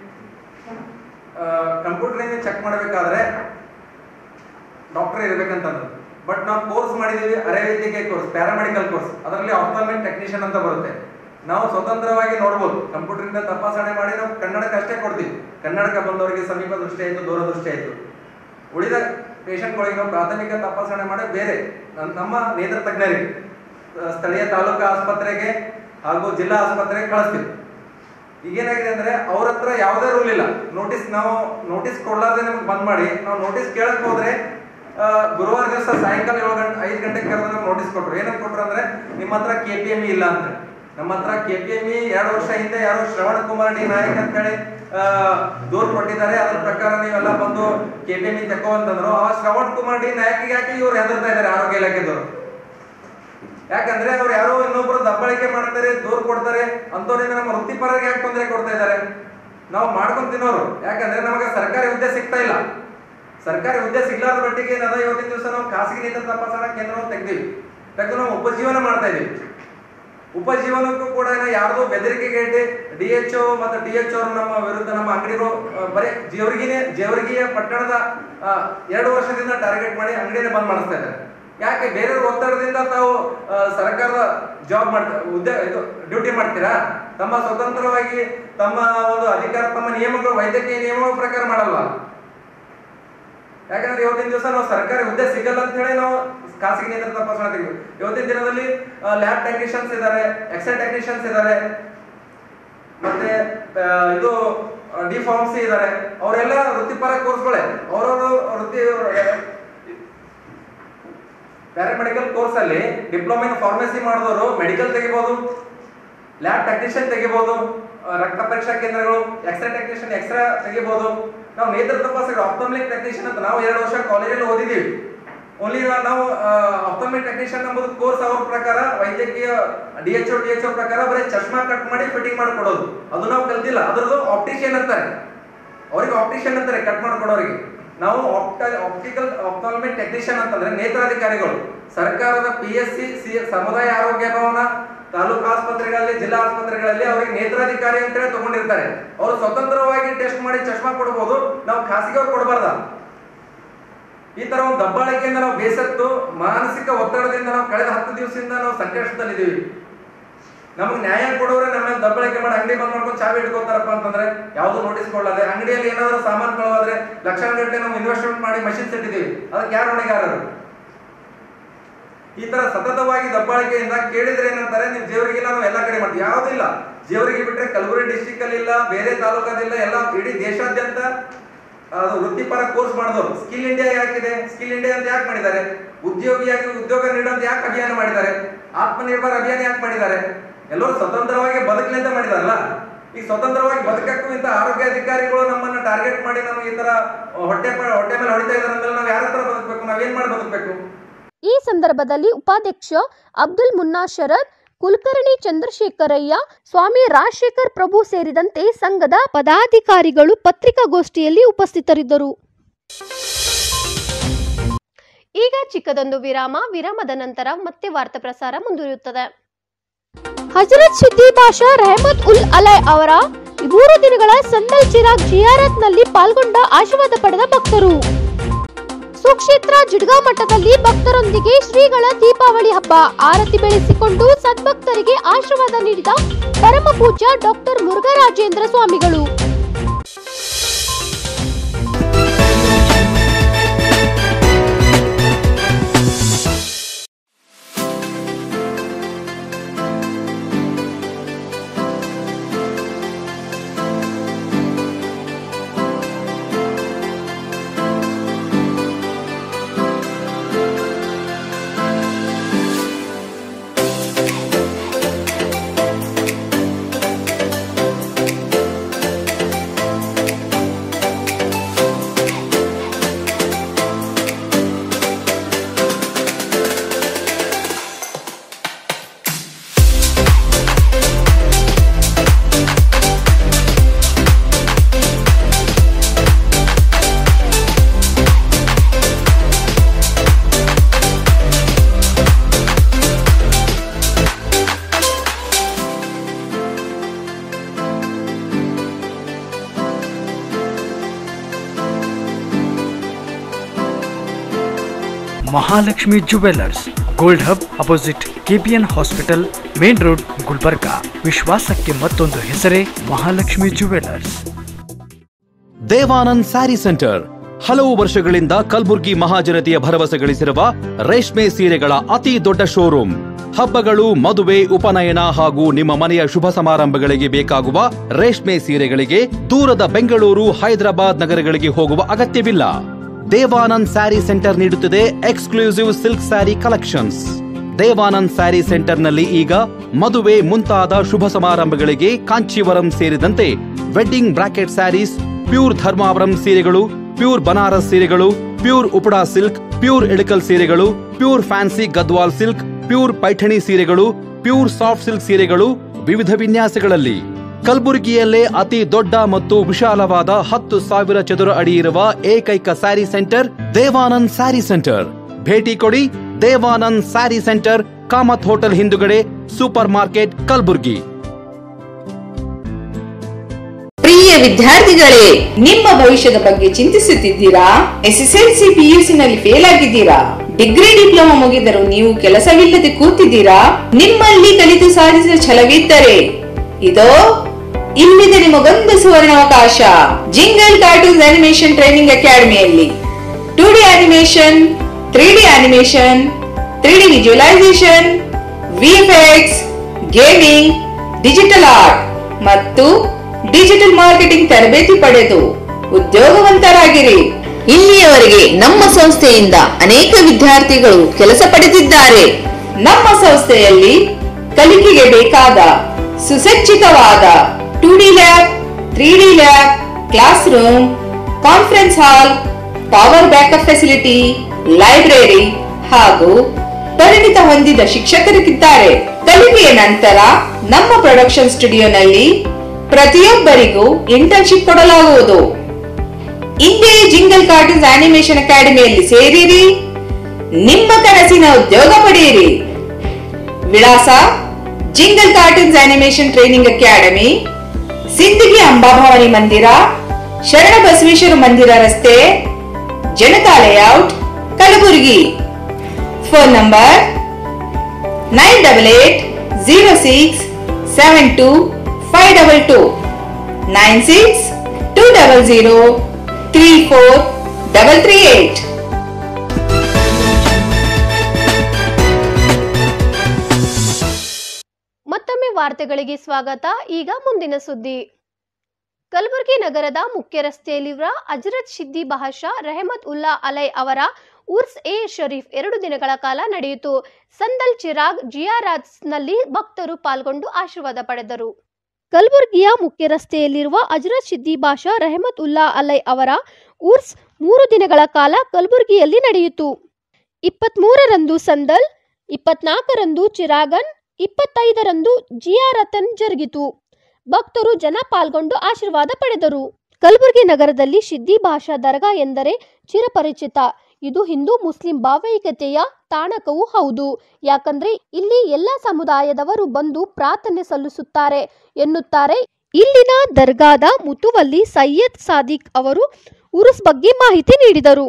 Speaker 13: ಕಂಪ್ಯೂಟರ್ ಚೆಕ್ ಮಾಡಬೇಕಾದ್ರೆ ಡಾಕ್ಟರ್ ಇರ್ಬೇಕಂತಂದ್ರು. ಬಟ್ ನಾವು ಕೋರ್ಸ್ ಮಾಡಿದೀವಿ, ಅರೆವೈದ್ಯಕೀಯ ಕೋರ್ಸ್, ಪ್ಯಾರಾಮೆಡಿಕಲ್ ಕೋರ್ಸ್, ಅದರಲ್ಲಿ ಆಪ್ಥಾಲ್ಮಿಕ್ ಟೆಕ್ನಿಷಿಯನ್ ಅಂತ ಬರುತ್ತೆ. ನಾವು ಸ್ವತಂತ್ರವಾಗಿ ನೋಡ್ಬೋದು, ಕಂಪ್ಯೂಟರ್ ಇಂದ ತಪಾಸಣೆ ಮಾಡಿ ನಾವು ಕನ್ನಡಕ ಅಷ್ಟೇ ಕೊಡ್ತೀವಿ. ಕನ್ನಡಕ ಬಂದವರಿಗೆ ಸಮೀಪ ದೃಷ್ಟಿ ಆಯ್ತು, ದೂರ ದೃಷ್ಟಿ ಆಯ್ತು. ಉಳಿದ ಪೇಷಂಟ್ಗಳಿಗೆ ನಾವು ಪ್ರಾಥಮಿಕ ತಪಾಸಣೆ ಮಾಡಿ ಬೇರೆ ನಮ್ಮ ನೇತ್ರ ತಜ್ಞರಿಗೆ ಸ್ಥಳೀಯ ತಾಲೂಕು ಆಸ್ಪತ್ರೆಗೆ ಹಾಗೂ ಜಿಲ್ಲಾ ಆಸ್ಪತ್ರೆಗೆ ಕಳಿಸ್ತೀವಿ. ಈಗೇನಾಗಿದೆ ಅಂದ್ರೆ ಅವ್ರ ಹತ್ರ ಯಾವುದೇ ರೂಲ್ ಇಲ್ಲ. ನಾವು ನೋಟಿಸ್ ಕೊಡ್ಲಾರ್ದೆ ನಮ್ಗೆ ಬಂದ್ ಮಾಡಿ ನಾವು ನೋಟಿಸ್ ಕೇಳಕ್ ಹೋದ್ರೆ ಗುರುವಾರ ದಿವಸ ಸಾಯಂಕಾಲ 5 ಗಂಟೆಗೆ ಕರೆದು ನಮ್ಗೆ ನೋಟಿಸ್ ಕೊಟ್ರು. ಏನಂತ ಕೊಟ್ರು ಅಂದ್ರೆ ನಿಮ್ಮ ಹತ್ರ KPME ಇಲ್ಲ ಅಂತ. ನಮ್ಮ ಹತ್ರ KPME 2 ವರ್ಷ ಹಿಂದೆ ಯಾರೋ ಶ್ರವಣ್ ಕುಮಾರ್ ಡಿ ನಾಯಕ್ ಅಂತ ಹೇಳಿ ದೂರು ಕೊಟ್ಟಿದ್ದಾರೆ. ಅದ್ರ ಪ್ರಕಾರ ನೀವೆಲ್ಲ ಬಂದು KPME ತಕೋ ಅಂತಂದ್ರು. ಆ ಶ್ರವಣ್ ಕುಮಾರ್ ಡಿ ನಾಯಕಿಗೆ ಯಾಕೆ ಇವ್ರು ಹೆದರ್ತಾ ಇದ್ದಾರೆ ಆರೋಗ್ಯ ಇಲಾಖೆದವರು? ಯಾಕಂದ್ರೆ ಅವ್ರು ಯಾರೋ ಇನ್ನೊಬ್ರು ದಬ್ಬಳಿಕೆ ಮಾಡ್ತಾರೆ, ದೂರು ಕೊಡ್ತಾರೆ, ಅಂತವ್ರಿಂದ ನಮ್ಮ ವೃತ್ತಿಪರರಿಗೆ ಯಾಕೆ ತೊಂದರೆ ಕೊಡ್ತಾ ಇದ್ದಾರೆ? ನಾವು ಮಾಡ್ಕೊಂಡ್ ತಿನ್ನೋರು. ಯಾಕಂದ್ರೆ ನಮಗೆ ಸರ್ಕಾರಿ ಹುದ್ದೆ ಸಿಗ್ತಾ ಇಲ್ಲ. ಸರ್ಕಾರಿ ಹುದ್ದೆ ಸಿಗ್ಲಾರ ಮಟ್ಟಿಗೆ ಏನದ ಇವತ್ತಿನ ದಿವಸ ನಾವು ಖಾಸಗಿ ನೇತ್ರ ತಪಾಸಣಾ ಕೇಂದ್ರವನ್ನು ತೆಗೆದು ನಾವು ಉಪಜೀವನ ಮಾಡ್ತಾ ಇದೀವಿ. ಉಪಜೀವನಕ್ಕೂ ಕೂಡ ಯಾರ್ದೋ ಬೆದರಿಕೆಗೆ DHO ಮತ್ತು DHO ನಮ್ಮ ವಿರುದ್ಧ ನಮ್ಮ ಅಂಗಡಿಗಳು ಬರೀ ಜೇವರ್ಗಿಯ ಪಟ್ಟಣದ 2 ವರ್ಷದಿಂದ ಟಾರ್ಗೆಟ್ ಮಾಡಿ ಅಂಗಡಿನೇ ಬಂದ್ ಮಾಡಿಸ್ತಾ ಇದ್ದಾರೆ. ಯಾಕೆ? ಬೇರೆಯವ್ರ ಒತ್ತಡದಿಂದ ತಾವು ಸರ್ಕಾರದ ಜಾಬ್ ಡ್ಯೂಟಿ ಮಾಡ್ತೀರಾ? ತಮ್ಮ ಸ್ವತಂತ್ರವಾಗಿ ತಮ್ಮ ಒಂದು ಅಧಿಕಾರ, ತಮ್ಮ ನಿಯಮಗಳು, ವೈದ್ಯಕೀಯ ನಿಯಮಗಳ ಪ್ರಕಾರ ಮಾಡಲ್ವಾ? ಯಾಕಂದ್ರೆ ಇವತ್ತಿನ ದಿವಸ ನಾವು ಸರ್ಕಾರಿ ಹುದ್ದೆ ಸಿಗಲ್ಲ ಅಂತ ಹೇಳಿ ನಾವು ಖಾಸಗಿ ನೇತ್ರ ತಪಾಸಣೆ ತೆಗೆದು ಇವತ್ತಿನ ದಿನದಲ್ಲಿ ಲ್ಯಾಬ್ ಟೆಕ್ನಿಷಿಯನ್ಸ್ ಇದ್ದಾರೆ, ಎಕ್ಸ್ರೇ ಟೆಕ್ನಿಷಿಯನ್ಸ್ ಇದ್ದಾರೆ, ಮತ್ತೆ ಇದು ಡಿಫಾರ್ಮಸಿ ಇದ್ದಾರೆ. ಅವರೆಲ್ಲ ವೃತ್ತಿಪರ ಕೋರ್ಸ್ಗಳೇ. ಅವರವರು ವೃತ್ತಿ ಪ್ಯಾರಾಮೆಡಿಕಲ್ ಕೋರ್ಸ್ ಅಲ್ಲಿ ಡಿಪ್ಲೊಮಾ ಇನ್ ಫಾರ್ಮಸಿ ಮಾಡಿದವರು ಮೆಡಿಕಲ್ ತೆಗಿಬಹುದು, ಲ್ಯಾಬ್ ಟೆಕ್ನಿಷಿಯನ್ ತೆಗಿಬಹುದು, ರಕ್ತ ಪರೀಕ್ಷಾ ಕೇಂದ್ರಗಳು, ಎಕ್ಸ್ರೇ ಟೆಕ್ನಿಷಿಯನ್ ಎಕ್ಸ್ರೇ ತೆಗಿಬಹುದು. ನಾವು ನೇತ್ರ ತಪಾಸಕರು ಆಪ್ಥಾಲ್ಮಿಕ್ ಟೆಕ್ನಿಷಿಯನ್ ಅಂತ ನಾವು 2 ವರ್ಷ ಕಾಲೇಜಲ್ಲಿ ಓದಿದೀವಿ. ಓನ್ಲಿ ನಾವು ಆಪ್ಥಾಲ್ಮಿಕ್ ಟೆಕ್ನಿಷಿಯನ್ ಎಂಬುದು ಕೋರ್ಸ್ ಅವ್ರ ಪ್ರಕಾರ ವೈದ್ಯಕೀಯ DHO ಪ್ರಕಾರ ಬರೀ ಚಶ್ಮಾ ಕಟ್ ಮಾಡಿ ಫಿಟ್ಟಿಂಗ್ ಮಾಡಿಕೊಡೋದು, ಅದು ನಾವು ಕಲ್ತಿಲ್ಲ. ಅದ್ರದ್ದು ಆಪ್ಟಿಷಿಯನ್ ಅಂತಾರೆ, ಅವ್ರಿಗೆ ಆಪ್ಟಿಷಿಯನ್ ಅಂತಾರೆ ಕಟ್ ಮಾಡ್ಕೊಡೋರಿಗೆ. ನಾವು ಆಪ್ಥಾಲ್ಮಿಕ್ ಟೆಕ್ನಿಷಿಯನ್ ಅಂತಂದ್ರೆ ನೇತ್ರಾಧಿಕಾರಿಗಳು. ಸರ್ಕಾರದ PSC ಸಮುದಾಯ ಆರೋಗ್ಯ ಭವನ, ತಾಲೂಕು ಆಸ್ಪತ್ರೆಗಳಲ್ಲಿ, ಜಿಲ್ಲಾ ಆಸ್ಪತ್ರೆಗಳಲ್ಲಿ ಅವರಿಗೆ ನೇತ್ರಾಧಿಕಾರಿ ಅಂತ ಹೇಳಿ ತಗೊಂಡಿರ್ತಾರೆ. ಅವರು ಸ್ವತಂತ್ರವಾಗಿ ಟೆಸ್ಟ್ ಮಾಡಿ ಚಶ್ಮಾ ಕೊಡಬಹುದು, ನಾವು ಖಾಸಗಿಯವ್ರು ಕೊಡಬಾರ್ದ? ಈ ತರ ಒಂದು ದಬ್ಬಾಳಿಕೆಯಿಂದ ನಾವು ಬೇಸತ್ತು ಮಾನಸಿಕ ಒತ್ತಡದಿಂದ ನಾವು ಕಳೆದ 10 ದಿವಸದಿಂದ ನಾವು ಸಂಕಷ್ಟದಲ್ಲಿದ್ದೀವಿ. ನಮ್ಗೆ ನ್ಯಾಯ ಕೊಡೋರೆ ನಮ್ಮ ದಬ್ಬಳಿಕೆ ಮಾಡಿ ಅಂಗಡಿ ಬಂದ್ ಮಾಡ್ಕೊಂಡು ಚಾವಿ ಇಟ್ಕೋತಾರಪ್ಪ ಅಂತಂದ್ರೆ ಯಾವ್ದು ನೋಟಿಸ್ ಕೊಡಲಾದೆ. ಅಂಗಡಿಯಲ್ಲಿ ಏನಾದ್ರು ಸಾಮಾನು ಕಳವಾದ್ರೆ ಲಕ್ಷಾನುಗಟ್ಟಲೆ ನಾವು ಇನ್ವೆಸ್ಟ್ಮೆಂಟ್ ಮಾಡಿ ಮಷಿನ್ಸ್ ಇಟ್ಟಿದ್ದೀವಿ, ಅದಕ್ಕೆ ಯಾರು ಹೊಣೆಗಾರರು? ಈ ತರ ಸತತವಾಗಿ ದಬ್ಬಾಳಿಕೆಯಿಂದ ಕೇಳಿದ್ರೆ ಏನಂತಾರೆ, ನೀವು ಜೇವರ್ಗಿಲ್ಲ, ನಾವು ಎಲ್ಲ ಕಡೆ ಮಾಡ್ತೀವಿ. ಯಾವುದಿಲ್ಲ, ಜೇವರ್ಗಿ ಬಿಟ್ರೆ ಕಲಬುರಗಿ ಡಿಸ್ಟಿಕ್ ಅಲ್ಲಿ ಇಲ್ಲ, ಬೇರೆ ತಾಲೂಕದಿಲ್ಲ, ಎಲ್ಲ ಇಡೀ ದೇಶಾದ್ಯಂತ ಅದು ವೃತ್ತಿಪರ ಕೋರ್ಸ್ ಮಾಡಿದವರು. ಸ್ಕಿಲ್ ಇಂಡಿಯಾ ಯಾಕಿದೆ? ಸ್ಕಿಲ್ ಇಂಡಿಯಾ ಅಂತ ಯಾಕೆ ಮಾಡಿದ್ದಾರೆ? ಉದ್ಯೋಗಿಯಾಗಿ ಉದ್ಯೋಗ ನೀಡೋದು ಯಾಕೆ ಅಭಿಯಾನ ಮಾಡಿದ್ದಾರೆ? ಆತ್ಮನಿರ್ಭರ ಅಭಿಯಾನ ಯಾಕೆ ಮಾಡಿದ್ದಾರೆ? ಎಲ್ಲರೂ ಸ್ವತಂತ್ರವಾಗಿ ಬದುಕಲಿ ಅಂತ ಮಾಡಿದಾರಲ್ಲ. ಈಗ ಸ್ವತಂತ್ರವಾಗಿ ಬದುಕಕ್ಕೂ ಇಂತ ಆರೋಗ್ಯ ಅಧಿಕಾರಿಗಳು ನಮ್ಮನ್ನ ಟಾರ್ಗೆಟ್ ಮಾಡಿ ನಮಗೆ ಈ ತರ ಹೊಟ್ಟೆ ಮೇಲೆ ಹೊಡಿತಾ ಇದಾರೆ ಅಂದ್ರೆ ನಾವು ಯಾರ ಹತ್ರ ಬದುಕಬೇಕು? ನಾವೇನ್ ಮಾಡಿ ಬದುಕಬೇಕು?
Speaker 5: ಈ ಸಂದರ್ಭದಲ್ಲಿ ಉಪಾಧ್ಯಕ್ಷ ಅಬ್ದುಲ್ ಮುನ್ನಾ ಶರದ್, ಕುಲಕರ್ಣಿ ಚಂದ್ರಶೇಖರಯ್ಯ, ಸ್ವಾಮಿ ರಾಜಶೇಖರ್ ಪ್ರಭು ಸೇರಿದಂತೆ ಸಂಘದ ಪದಾಧಿಕಾರಿಗಳು ಪತ್ರಿಕಾಗೋಷ್ಠಿಯಲ್ಲಿ ಉಪಸ್ಥಿತರಿದ್ದರು. ಈಗ ಚಿಕ್ಕದೊಂದು ವಿರಾಮದ ನಂತರ ಮತ್ತೆ ವಾರ್ತಾ ಪ್ರಸಾರ ಮುಂದುವರಿಯುತ್ತದೆ. ಹಜರತ್ ಸಿದ್ದಿ ಬಾಷಾ ರೆಹಮತ್ ಉಲ್ ಅಲೈ ಅವರ 3 ದಿನಗಳ ಸಂದಲ್ ಚಿರಾಗ್ ಜಿಯಾರತ್ ನಲ್ಲಿ ಪಾಲ್ಗೊಂಡ ಆಶೀರ್ವಾದ ಪಡೆದ ಭಕ್ತರು. ಸುಕ್ಷೇತ್ರ ಜಿಡ್ಗಾ ಮಠದಲ್ಲಿ ಭಕ್ತರೊಂದಿಗೆ ಶ್ರೀಗಳ ದೀಪಾವಳಿ ಹಬ್ಬ ಆರತಿ ಬೆಳೆಸಿಕೊಂಡು ಸದ್ಭಕ್ತರಿಗೆ ಆಶೀರ್ವಾದ ನೀಡಿದ ಪರಮ ಪೂಜ್ಯ ಡಾಕ್ಟರ್ ಮುರುಘರಾಜೇಂದ್ರ ಸ್ವಾಮಿಗಳು.
Speaker 2: Mahalakshmi jewellers, gold hub opposite KPN hospital, main road, Gulbarga. ವಿಶ್ವಾಸಕ್ಕೆ ಮತ್ತೊಂದು ಹೆಸರೇ ಮಹಾಲಕ್ಷ್ಮಿ ಜುವೆಲ್ಲರ್ಸ್.
Speaker 3: ದೇವಾನಂದ್ ಸ್ಯಾರಿ ಸೆಂಟರ್ ಹಲವು ವರ್ಷಗಳಿಂದ ಕಲಬುರ್ಗಿ ಮಹಾಜನತೆಯ ಭರವಸೆ ಗಳಿಸಿರುವ ರೇಷ್ಮೆ ಸೀರೆಗಳ ಅತಿ ದೊಡ್ಡ ಶೋರೂಮ್. ಹಬ್ಬಗಳು, ಮದುವೆ, ಉಪನಯನ ಹಾಗೂ ನಿಮ್ಮ ಮನೆಯ ಶುಭ ಸಮಾರಂಭಗಳಿಗೆ ಬೇಕಾಗುವ ರೇಷ್ಮೆ ಸೀರೆಗಳಿಗೆ ದೂರದ ಬೆಂಗಳೂರು, ಹೈದರಾಬಾದ್ ನಗರಗಳಿಗೆ ಹೋಗುವ ಅಗತ್ಯವಿಲ್ಲ. ದೇವಾನಂದ್ ಸ್ಯಾರಿ ಸೆಂಟರ್ ನೀಡುತ್ತಿದೆ exclusive silk sari collections. Devanand sari ಸೆಂಟರ್ನಲ್ಲಿ ಈಗ ಮದುವೆ ಮುಂತಾದ ಶುಭ ಸಮಾರಂಭಗಳಿಗೆ ಕಾಂಚೀವರಂ ಸೇರಿದಂತೆ wedding brocade saris, pure Dharmavaram ಸೀರೆಗಳು, ಪ್ಯೂರ್ ಬನಾರಸ್ ಸೀರೆಗಳು, pure Uppada silk, pure Ilkal ಸೀರೆಗಳು, pure fancy Gadwal silk, pure Paithani ಸೀರೆಗಳು, ಪ್ಯೂರ್ ಸಾಫ್ಟ್ ಸಿಲ್ಕ್ ಸೀರೆಗಳು ವಿವಿಧ ವಿನ್ಯಾಸಗಳಲ್ಲಿ. ಕಲಬುರಗಿಯಲ್ಲೇ ಅತಿ ದೊಡ್ಡ ಮತ್ತು ವಿಶಾಲವಾದ 10,000 ಚದುರ ಅಡಿ ಇರುವ ಏಕೈಕ ಸ್ಯಾರಿ ಸೆಂಟರ್ ದೇವಾನಂದ್ ಸ್ಯಾರಿ ಸೆಂಟರ್. ಭೇಟಿ ಕೊಡಿ. ದೇವಾನಂದ್ ಸ್ಯಾರಿ ಸೆಂಟರ್, ಕಾಮತ್ ಹೋಟೆಲ್ ಹಿಂದುಗಡೆ, ಸೂಪರ್ ಮಾರ್ಕೆಟ್, ಕಲಬುರ್ಗಿ.
Speaker 4: ಪ್ರಿಯ ವಿದ್ಯಾರ್ಥಿಗಳೇ, ನಿಮ್ಮ ಭವಿಷ್ಯದ ಬಗ್ಗೆ ಚಿಂತಿಸುತ್ತಿದ್ದೀರಾ? SSLC PUC ನಲ್ಲಿ ಫೇಲ್ ಆಗಿದ್ದೀರಾ? ಡಿಗ್ರಿ ಡಿಪ್ಲೊಮಾ ಮುಗಿದರೂ ನೀವು ಕೆಲಸವಿಲ್ಲದೆ ಕೂತಿದ್ದೀರಾ? ನಿಮ್ಮಲ್ಲಿ ಕಲಿತು ಸಾಧಿಸಿದ ಛಲವಿದ್ದರೆ ಇದೋ ಇಲ್ಲಿದೆ ನಿಮಗೊಂದು ಸುವರ್ಣಾವಕಾಶ. ಜಿಂಗಲ್ ಕಾರ್ಟೂನ್ಸ್ ಅನಿಮೇಷನ್ ಟ್ರೈನಿಂಗ್ ಅಕಾಡೆಮಿಯಲ್ಲಿ 2D animation, 3D animation, 3D visualisation, VFX, gaming, digital art ಮತ್ತು ಡಿಜಿಟಲ್ ಮಾರ್ಕೆಟಿಂಗ್ ತರಬೇತಿ ಪಡೆದು ಉದ್ಯೋಗವಂತರಾಗಿರಿ. ಇಲ್ಲಿಯವರೆಗೆ ನಮ್ಮ ಸಂಸ್ಥೆಯಿಂದ ಅನೇಕ ವಿದ್ಯಾರ್ಥಿಗಳು ಕೆಲಸ ಪಡೆದಿದ್ದಾರೆ. ನಮ್ಮ ಸಂಸ್ಥೆಯಲ್ಲಿ ಕಲಿಕೆಗೆ ಬೇಕಾದ ಸುಸಜ್ಜಿತವಾದ 2D lab, 3D lab, class room, conference hall, power backup facility, library ಹಾಗೂ ಪರಿಣಿತ ಹೊಂದಿದ ಶಿಕ್ಷಕರಿದ್ದಾರೆ. ಕಲಿಕೆಯ ನಂತರ ನಮ್ಮ ಪ್ರೊಡಕ್ಷನ್ ಸ್ಟುಡಿಯೋನಲ್ಲಿ ಪ್ರತಿಯೊಬ್ಬರಿಗೂ ಇಂಟರ್ನ್ಶಿಪ್ ಕೊಡಲಾಗುವುದು. ಇಂದೇ ಜಿಂಗಲ್ ಕಾರ್ಟೂನ್ಸ್ ಅನಿಮೇಷನ್ ಅಕಾಡೆಮಿಯಲ್ಲಿ ಸೇರಿರಿ, ನಿಮ್ಮ ಕನಸಿನ ಉದ್ಯೋಗ ಪಡೆಯಿರಿ. ವಿಳಾಸ: jingle cartoons animation training academy, Sindagi Ambabhavani ಮಂದಿರ, ಶರಣ ಬಸವೇಶ್ವರ ಮಂದಿರ ರಸ್ತೆ, Janata layout, Kalaburagi. Phone number 9806722522 9620034338.
Speaker 5: ಮತ್ತೊಮ್ಮೆ ವಾರ್ತೆಗಳಿಗೆ ಸ್ವಾಗತ. ಈಗ ಮುಂದಿನ ಸುದ್ದಿ. ಕಲಬುರಗಿ ನಗರದ ಮುಖ್ಯ ರಸ್ತೆಯಲ್ಲಿರುವ ಹಜರತ್ ಶಿದ್ದಿ ಬಾಷಾ ರೆಹಮತ್ ಉಲ್ಲಾ ಅಲೈ ಅವರ ಉರ್ಸ್ ಎ ಶರೀಫ್ 2 ದಿನಗಳ ಕಾಲ ನಡೆಯಿತು. ಸಂದಲ್ ಚಿರಾಗ್ ಜಿಯಾರತ್ ನಲ್ಲಿ ಭಕ್ತರು ಪಾಲ್ಗೊಂಡು ಆಶೀರ್ವಾದ ಪಡೆದರು. ಕಲಬುರಗಿಯ ಮುಖ್ಯ ರಸ್ತೆಯಲ್ಲಿರುವ ಹಜರತ್ ಶಿದ್ದಿ ಬಾಷಾ ರೆಹಮತ್ ಉಲ್ಲಾ ಅಲೈ ಅವರ ಉರ್ಸ್ 3 ದಿನಗಳ ಕಾಲ ಕಲಬುರಗಿಯಲ್ಲಿ ನಡೆಯಿತು. 23ರಂದು ಸಂದಲ್, 24ರಂದು ಚಿರಾಗನ್, 25ರಂದು ಜಿಯಾರತನ್ ಜರುಗಿತು. ಭಕ್ತರು ಜನ ಪಾಲ್ಗೊಂಡು ಆಶೀರ್ವಾದ ಪಡೆದರು. ಕಲಬುರಗಿ ನಗರದಲ್ಲಿ ಶಿದ್ದಿ ಬಾಷಾ ದರ್ಗಾ ಎಂದರೆ ಚಿರಪರಿಚಿತ. ಇದು ಹಿಂದೂ ಮುಸ್ಲಿಂ ಭಾವೈಕ್ಯತೆಯ ತಾಣಕವೂ ಹೌದು. ಯಾಕಂದ್ರೆ ಇಲ್ಲಿ ಎಲ್ಲ ಸಮುದಾಯದವರು ಬಂದು ಪ್ರಾರ್ಥನೆ ಸಲ್ಲಿಸುತ್ತಾರೆ ಎನ್ನುತ್ತಾರೆ ಇಲ್ಲಿನ ದರ್ಗಾದ ಮುತುವಲ್ಲಿ ಸೈಯದ್ ಸಾದಿಕ್ ಅವರು ಉರುಸ್ ಬಗ್ಗೆ ಮಾಹಿತಿ ನೀಡಿದರು.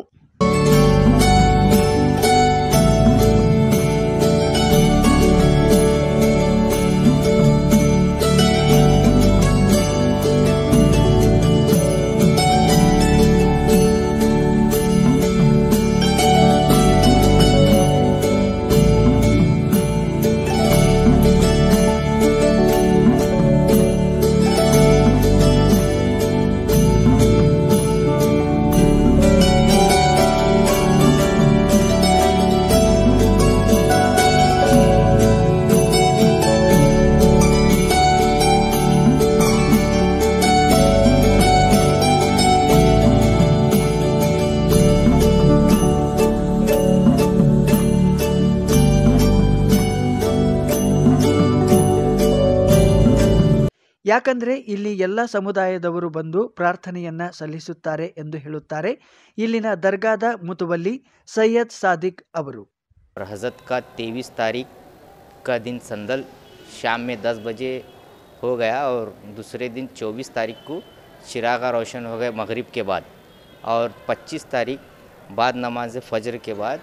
Speaker 6: ಯಾಕಂದ್ರೆ ಇಲ್ಲಿ ಎಲ್ಲ ಸಮುದಾಯದವರು ಬಂದು ಪ್ರಾರ್ಥನೆಯನ್ನ ಸಲ್ಲಿಸುತ್ತಾರೆ ಎಂದು ಹೇಳುತ್ತಾರೆ ಇಲ್ಲಿನ ದರ್ಗಾದ ಮುತುವಲ್ಲಿ ಸೈಯದ್ ಸಾದಿಕ್ ಅವರು.
Speaker 14: हज़रत का 23 तारीख का दिन संदल शाम में 10 बजे हो गया और दूसरे दिन 24 तारीख को चिरागा रोशन हो गए मगरिब के बाद और 25 तारीख बाद नमाज फ़जर के बाद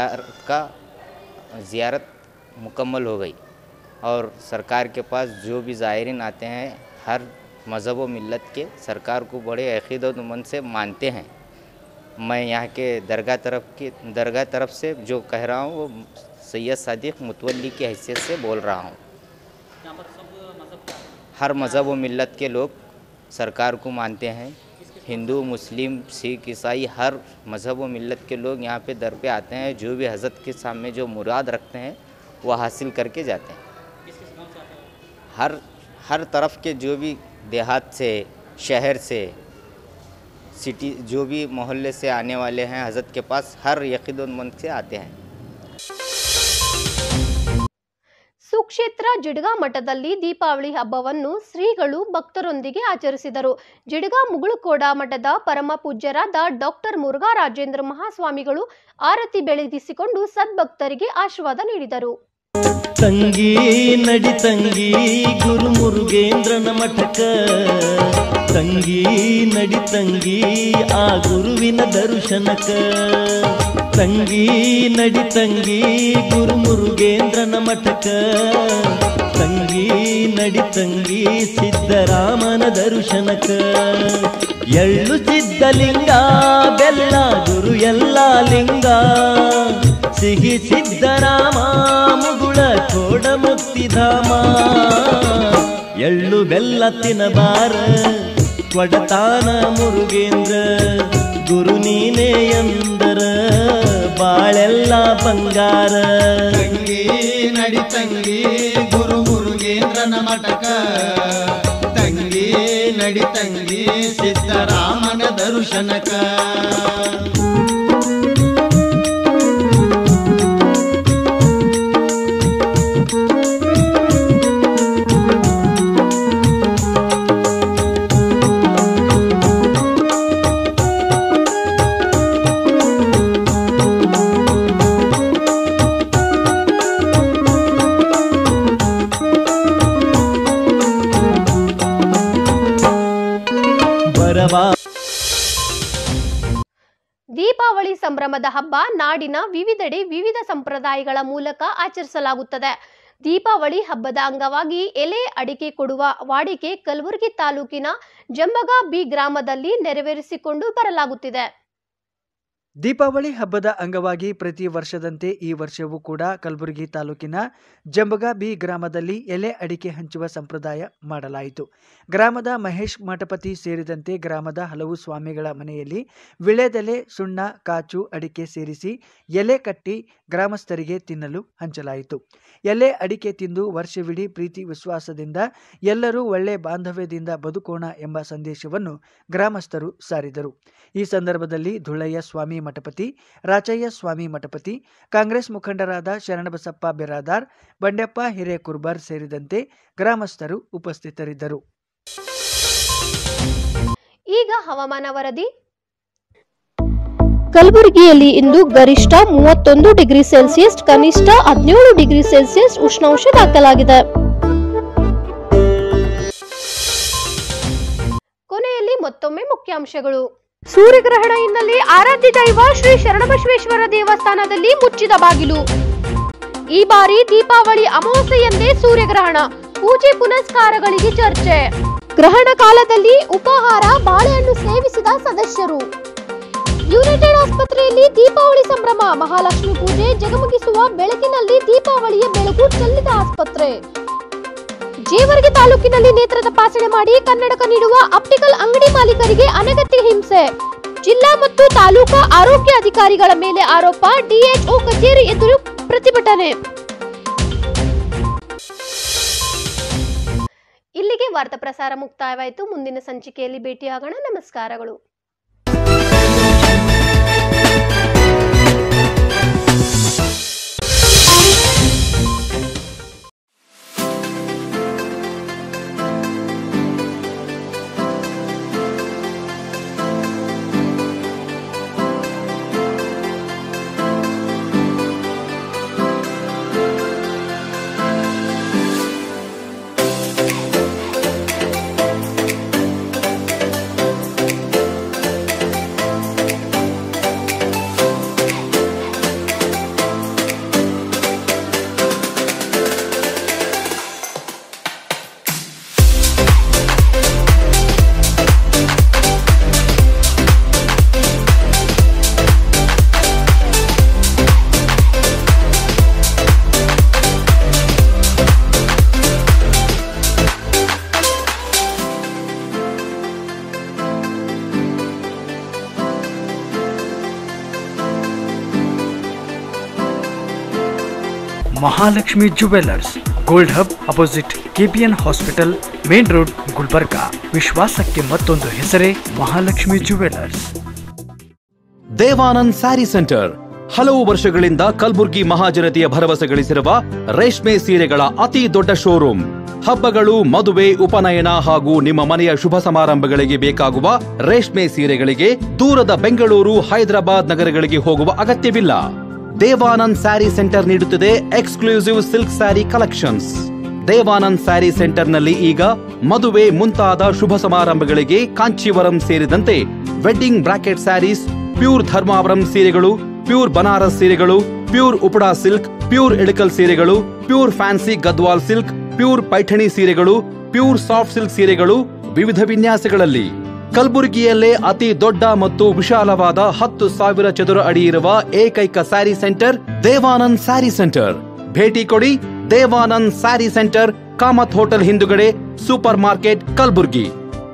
Speaker 14: ज़ियारत मुकम्मल हो गई और सरकार के पास जो भी ज़ायरीन आते हैं हर मज़हब व मिल्लत के सरकार को बड़े अक़ीदतमंद से मानते हैं. मैं यहाँ के दरगाह तरफ से जो कह रहा हूँ वो सैयद सादिक मुतवल्ली की हैसियत से बोल रहा हूँ. हर मज़हब व मिल्लत के लोग सरकार को मानते हैं. हिंदू मुस्लिम सिख ईसाई हर मज़हब व मिल्लत के लोग यहाँ पे दर पे आते हैं. जो भी हज़रत के सामने जो मुराद रखते हैं वो हासिल करके जाते हैं. हर तरफ के जो भी देहात से शहर से सिटी जो भी मोहल्ले से आने वाले हैं हज़रत के पास हर यकीनमंद से आते हैं.
Speaker 5: ಸುಕ್ಷೇತ್ರ ಜಿಡ್ಗಾ ಮಠದಲ್ಲಿ ದೀಪಾವಳಿ ಹಬ್ಬವನ್ನು ಶ್ರೀಗಳು ಭಕ್ತರೊಂದಿಗೆ ಆಚರಿಸಿದರು. ಜಿಡ್ಗಾ ಮುಗುಳುಕೋಡ ಮಠದ ಪರಮ ಪೂಜ್ಯರಾದ ಡಾಕ್ಟರ್ ಮುರುಘಾ ರಾಜೇಂದ್ರ ಮಹಾಸ್ವಾಮಿಗಳು ಆರತಿ ಬೆಳಗಿಸಿಕೊಂಡು ಸದ್ಭಕ್ತರಿಗೆ ಆಶೀರ್ವಾದ ನೀಡಿದರು.
Speaker 15: ತಂಗಿ ನಡಿ ತಂಗಿ ಗುರು ಮುರುಗೇಂದ್ರನ ಮಠಕ ತಂಗಿ ನಡಿ ತಂಗಿ ಆ ಗುರುವಿನ ದರ್ಶನಕ ತಂಗಿ ನಡಿ ತಂಗಿ ಗುರು ಮುರುಗೇಂದ್ರನ ಮಠಕ ತಂಗಿ ನಡಿ ತಂಗಿ ಸಿದ್ದರಾಮನ ದರ್ಶನಕ ಎಳ್ಳು ಸಿದ್ಧಲಿಂಗ ಬೆಲ್ಲ ಗುರು ಎಲ್ಲ ಲಿಂಗ ಸಿಹಿ ಸಿದ್ದರಾಮ ಮುಗುಳ ಕೋಡ ಮುಕ್ತಿಧಾಮ ಎಳ್ಳು ಬೆಲ್ಲ ತಿನ್ನಬಾರ ಕೊಡತಾನ ಮುರುಗೇಂದ್ರ ಗುರು ನೀನೇ ಎಂದರ ಬಾಳೆಲ್ಲ ಬಂಗಾರ
Speaker 16: ತಂಗಿ ನಡಿ ತಂಗಿ ಗುರು ಮುರುಗೇಂದ್ರನ ಮಠಕ ತಂಗಿ ನಡಿ ತಂಗಿ ಸಿದ್ದರಾಮನ ದರ್ಶನಕ
Speaker 5: ದೀಪಾವಳಿ ಸಂಭ್ರಮದ ಹಬ್ಬ ನಾಡಿನ ವಿವಿಧೆಡೆ ವಿವಿಧ ಸಂಪ್ರದಾಯಗಳ ಮೂಲಕ ಆಚರಿಸಲಾಗುತ್ತದೆ. ದೀಪಾವಳಿ ಹಬ್ಬದ ಅಂಗವಾಗಿ ಎಲೆ ಅಡಿಕೆ ಕೊಡುವ ವಾಡಿಕೆ ಕಲಬುರಗಿ ತಾಲೂಕಿನ ಜಂಬಗ ಬಿ ಗ್ರಾಮದಲ್ಲಿ ನೆರವೇರಿಸಿಕೊಂಡು ಬರಲಾಗುತ್ತಿದೆ.
Speaker 6: ದೀಪಾವಳಿ ಹಬ್ಬದ ಅಂಗವಾಗಿ ಪ್ರತಿ ವರ್ಷದಂತೆ ಈ ವರ್ಷವೂ ಕೂಡ ಕಲಬುರಗಿ ತಾಲೂಕಿನ ಜಂಬಗ ಬಿ ಗ್ರಾಮದಲ್ಲಿ ಎಲೆ ಅಡಿಕೆ ಹಂಚುವ ಸಂಪ್ರದಾಯ ಮಾಡಲಾಯಿತು. ಗ್ರಾಮದ ಮಹೇಶ್ ಮಠಪತಿ ಸೇರಿದಂತೆ ಗ್ರಾಮದ ಹಲವು ಸ್ವಾಮಿಗಳ ಮನೆಯಲ್ಲಿ ವಿಳೆದೆಲೆ, ಸುಣ್ಣ, ಕಾಚು, ಅಡಿಕೆ ಸೇರಿಸಿ ಎಲೆ ಕಟ್ಟಿ ಗ್ರಾಮಸ್ಥರಿಗೆ ತಿನ್ನಲು ಹಂಚಲಾಯಿತು. ಎಲೆ ಅಡಿಕೆ ತಿಂದು ವರ್ಷವಿಡೀ ಪ್ರೀತಿ ವಿಶ್ವಾಸದಿಂದ ಎಲ್ಲರೂ ಒಳ್ಳೆ ಬಾಂಧವ್ಯದಿಂದ ಬದುಕೋಣ ಎಂಬ ಸಂದೇಶವನ್ನು ಗ್ರಾಮಸ್ಥರು ಸಾರಿದರು. ಈ ಸಂದರ್ಭದಲ್ಲಿ ಧುಳಯ್ಯ ಸ್ವಾಮಿ ಮಠಪತಿ, ರಾಚಯ್ಯ ಸ್ವಾಮಿ ಮಠಪತಿ, ಕಾಂಗ್ರೆಸ್ ಮುಖಂಡರಾದ ಶರಣಬಸಪ್ಪ ಬಿರಾದಾರ್, ಬಂಡೆಪ್ಪ ಹಿರೇಕುರ್ಬರ್ ಸೇರಿದಂತೆ ಗ್ರಾಮಸ್ಥರು ಉಪಸ್ಥಿತರಿದ್ದರು.
Speaker 5: ಈಗ ಹವಾಮಾನ ವರದಿ. ಕಲಬುರಗಿಯಲ್ಲಿ ಇಂದು ಗರಿಷ್ಠ 31 ಡಿಗ್ರಿ ಸೆಲ್ಸಿಯಸ್, ಕನಿಷ್ಠ 17 ಡಿಗ್ರಿ ಸೆಲ್ಸಿಯಸ್ ಉಷ್ಣಾಂಶ ದಾಖಲಾಗಿದೆ. ಮತ್ತೊಮ್ಮೆ ಮುಖ್ಯಾಂಶಗಳು. ಸೂರ್ಯಗ್ರಹಣ ಹಿನ್ನೆಲೆ ಆರಾಧ್ಯ ದೈವ ಶ್ರೀ ಶರಣಬಸವೇಶ್ವರ ದೇವಸ್ಥಾನದಲ್ಲಿ ಮುಚ್ಚಿದ ಬಾಗಿಲು. ಈ ಬಾರಿ ದೀಪಾವಳಿ ಅಮಾವಾಸ್ಯೆಯಂದೇ ಸೂರ್ಯಗ್ರಹಣ, ಪೂಜೆ ಪುನಸ್ಕಾರಗಳಿಗೆ ಚರ್ಚೆ. ಗ್ರಹಣ ಕಾಲದಲ್ಲಿ ಉಪಹಾರ ಬಾಳೆಹಣ್ಣು ಸೇವಿಸಿದ ಸದಸ್ಯರು. ಯುನೈಟೆಡ್ ಆಸ್ಪತ್ರೆಯಲ್ಲಿ ದೀಪಾವಳಿ ಸಂಭ್ರಮ, ಮಹಾಲಕ್ಷ್ಮಿ ಪೂಜೆ ಜಗಮಗಿಸುವ ಬೆಳಕಿನಲ್ಲಿ ದೀಪಾವಳಿಯ ಬೆಳಕು ಚೆಲ್ಲಿದ ಆಸ್ಪತ್ರೆ. ಜೇವರ್ಗಿ ತಾಲೂಕಿನಲ್ಲಿ ನೇತ್ರ ತಪಾಸಣೆ ಮಾಡಿ ಕನ್ನಡಕ ನೀಡುವ ಆಪ್ಟಿಕಲ್ ಅಂಗಡಿ ಮಾಲೀಕರಿಗೆ ಅನಗತ್ಯ ಹಿಂಸೆ. ಜಿಲ್ಲಾ ಮತ್ತು ತಾಲೂಕಾ ಆರೋಗ್ಯ ಅಧಿಕಾರಿಗಳ ಮೇಲೆ ಆರೋಪ, ಡಿಎಚ್ಒ ಕಚೇರಿ ಎದುರು ಪ್ರತಿಭಟನೆ. ಇಲ್ಲಿಗೆ ವಾರ್ತಾ ಪ್ರಸಾರ ಮುಕ್ತಾಯವಾಯಿತು. ಮುಂದಿನ ಸಂಚಿಕೆಯಲ್ಲಿ ಭೇಟಿಯಾಗೋಣ. ನಮಸ್ಕಾರಗಳು.
Speaker 2: Mahalakshmi jewellers, gold hub opposite KPN hospital, main road, Gulbarga. ವಿಶ್ವಾಸಕ್ಕೆ ಮತ್ತೊಂದು ಹೆಸರೇ ಮಹಾಲಕ್ಷ್ಮಿ ಜುವೆಲ್ಲರ್ಸ್.
Speaker 3: ದೇವಾನಂದ್ ಸ್ಯಾರಿ ಸೆಂಟರ್ ಹಲವು ವರ್ಷಗಳಿಂದ ಕಲಬುರ್ಗಿ ಮಹಾಜನತೆಯ ಭರವಸೆ ಗಳಿಸಿರುವ ರೇಷ್ಮೆ ಸೀರೆಗಳ ಅತಿ ದೊಡ್ಡ ಶೋರೂಮ್. ಹಬ್ಬಗಳು, ಮದುವೆ, ಉಪನಯನ ಹಾಗೂ ನಿಮ್ಮ ಮನೆಯ ಶುಭ ಸಮಾರಂಭಗಳಿಗೆ ಬೇಕಾಗುವ ರೇಷ್ಮೆ ಸೀರೆಗಳಿಗೆ ದೂರದ ಬೆಂಗಳೂರು, ಹೈದರಾಬಾದ್ ನಗರಗಳಿಗೆ ಹೋಗುವ ಅಗತ್ಯವಿಲ್ಲ. ದೇವಾನಂದ್ ಸ್ಯಾರಿ ಸೆಂಟರ್ ನೀಡುತ್ತಿದೆ exclusive silk sari collections. Devanand sari ಸೆಂಟರ್ನಲ್ಲಿ ಈಗ ಮದುವೆ ಮುಂತಾದ ಶುಭ ಸಮಾರಂಭಗಳಿಗೆ ಕಾಂಚೀವರಂ ಸೇರಿದಂತೆ wedding brocade saris, pure Dharmavaram ಸೀರೆಗಳು, ಪ್ಯೂರ್ ಬನಾರಸ್ ಸೀರೆಗಳು, pure Uppada silk, pure Ilkal ಸೀರೆಗಳು, pure fancy Gadwal silk, pure Paithani ಸೀರೆಗಳು, ಪ್ಯೂರ್ ಸಾಫ್ಟ್ ಸಿಲ್ಕ್ ಸೀರೆಗಳು ವಿವಿಧ ವಿನ್ಯಾಸಗಳಲ್ಲಿ. ಕಲಬುರಗಿಯಲ್ಲೇ ಅತಿ ದೊಡ್ಡ ಮತ್ತು ವಿಶಾಲವಾದ 10,000 ಚದುರ ಅಡಿ ಇರುವ ಏಕೈಕ ಸ್ಯಾರಿ ಸೆಂಟರ್ ದೇವಾನಂದ್ ಸ್ಯಾರಿ ಸೆಂಟರ್. ಭೇಟಿ ಕೊಡಿ. ದೇವಾನಂದ್ ಸ್ಯಾರಿ ಸೆಂಟರ್, ಕಾಮತ್ ಹೋಟೆಲ್ ಹಿಂದುಗಡೆ, ಸೂಪರ್ ಮಾರ್ಕೆಟ್, ಕಲಬುರಗಿ.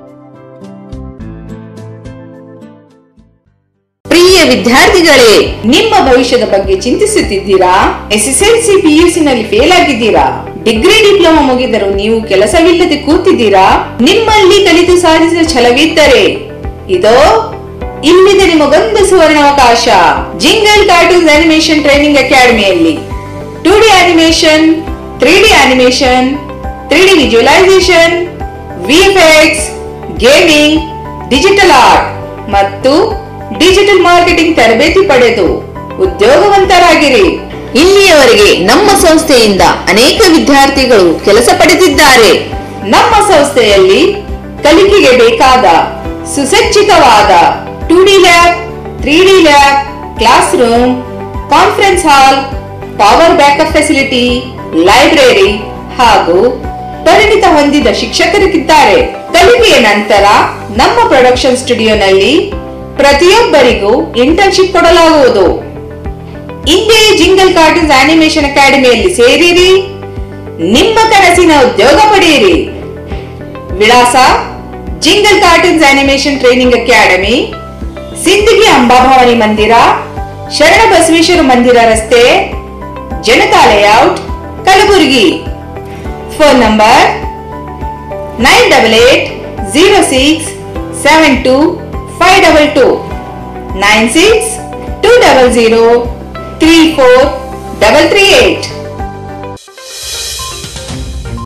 Speaker 4: ಪ್ರಿಯ ವಿದ್ಯಾರ್ಥಿಗಳೇ, ನಿಮ್ಮ ಭವಿಷ್ಯದ ಬಗ್ಗೆ ಚಿಂತಿಸುತ್ತಿದ್ದೀರಾ? ಎಸ್ಎಸ್ಎಲ್ಸಿ ಪಿಯುಸಿ ನಲ್ಲಿ ಫೇಲ್ ಆಗಿದ್ದೀರಾ? ಡಿಗ್ರಿ ಡಿಪ್ಲೊಮಾ ಮುಗಿದರೂ ನೀವು ಕೆಲಸವಿಲ್ಲದೆ ಕೂತಿದ್ದೀರಾ? ನಿಮ್ಮಲ್ಲಿ ಕಲಿತು ಸಾಧಿಸಿದ ಛಲವಿದ್ದರೆ ಇದೋ ಇಲ್ಲಿದೆ ನಿಮಗೊಂದು ಸುವರ್ಣಾವಕಾಶ. ಜಿಂಗಲ್ ಕಾರ್ಟೂನ್ಸ್ ಅನಿಮೇಷನ್ ಟ್ರೈನಿಂಗ್ ಅಕಾಡೆಮಿಯಲ್ಲಿ 2D animation, 3D animation, 3D visualisation, VFX, gaming, digital art ಮತ್ತು ಡಿಜಿಟಲ್ ಮಾರ್ಕೆಟಿಂಗ್ ತರಬೇತಿ ಪಡೆದು ಉದ್ಯೋಗವಂತರಾಗಿರಿ. ಇಲ್ಲಿಯವರೆಗೆ ನಮ್ಮ ಸಂಸ್ಥೆಯಿಂದ ಅನೇಕ ವಿದ್ಯಾರ್ಥಿಗಳು ಕೆಲಸ ಪಡೆದಿದ್ದಾರೆ. ನಮ್ಮ ಸಂಸ್ಥೆಯಲ್ಲಿ ಕಲಿಕೆಗೆ ಬೇಕಾದ ಸುಸಜ್ಜಿತವಾದ 2D lab, 3D lab, class room, conference hall, power backup facility, library ಹಾಗೂ ಪರಿಣಿತ ಹೊಂದಿದ ಶಿಕ್ಷಕರಿದ್ದಾರೆ. ಕಲಿಕೆಯ ನಂತರ ನಮ್ಮ ಪ್ರೊಡಕ್ಷನ್ ಸ್ಟುಡಿಯೋನಲ್ಲಿ ಪ್ರತಿಯೊಬ್ಬರಿಗೂ ಇಂಟರ್ನ್ಶಿಪ್ ಕೊಡಲಾಗುವುದು. ಇಂದೇ ಜಿಂಗಲ್ ಕಾರ್ಟೂನ್ಸ್ ಅನಿಮೇಷನ್ ಅಕಾಡೆಮಿಯಲ್ಲಿ ಸೇರಿರಿ, ನಿಮ್ಮ ಕನಸಿನ ಉದ್ಯೋಗ ಪಡೆಯಿರಿ. ವಿಳಾಸ: jingle cartoons animation training academy, Sindagi Ambabhavani ಮಂದಿರ, ಶರಣ ಬಸವೇಶ್ವರ ಮಂದಿರ ರಸ್ತೆ, Janata layout, Kalaburagi. Phone number 98067252 9620034338.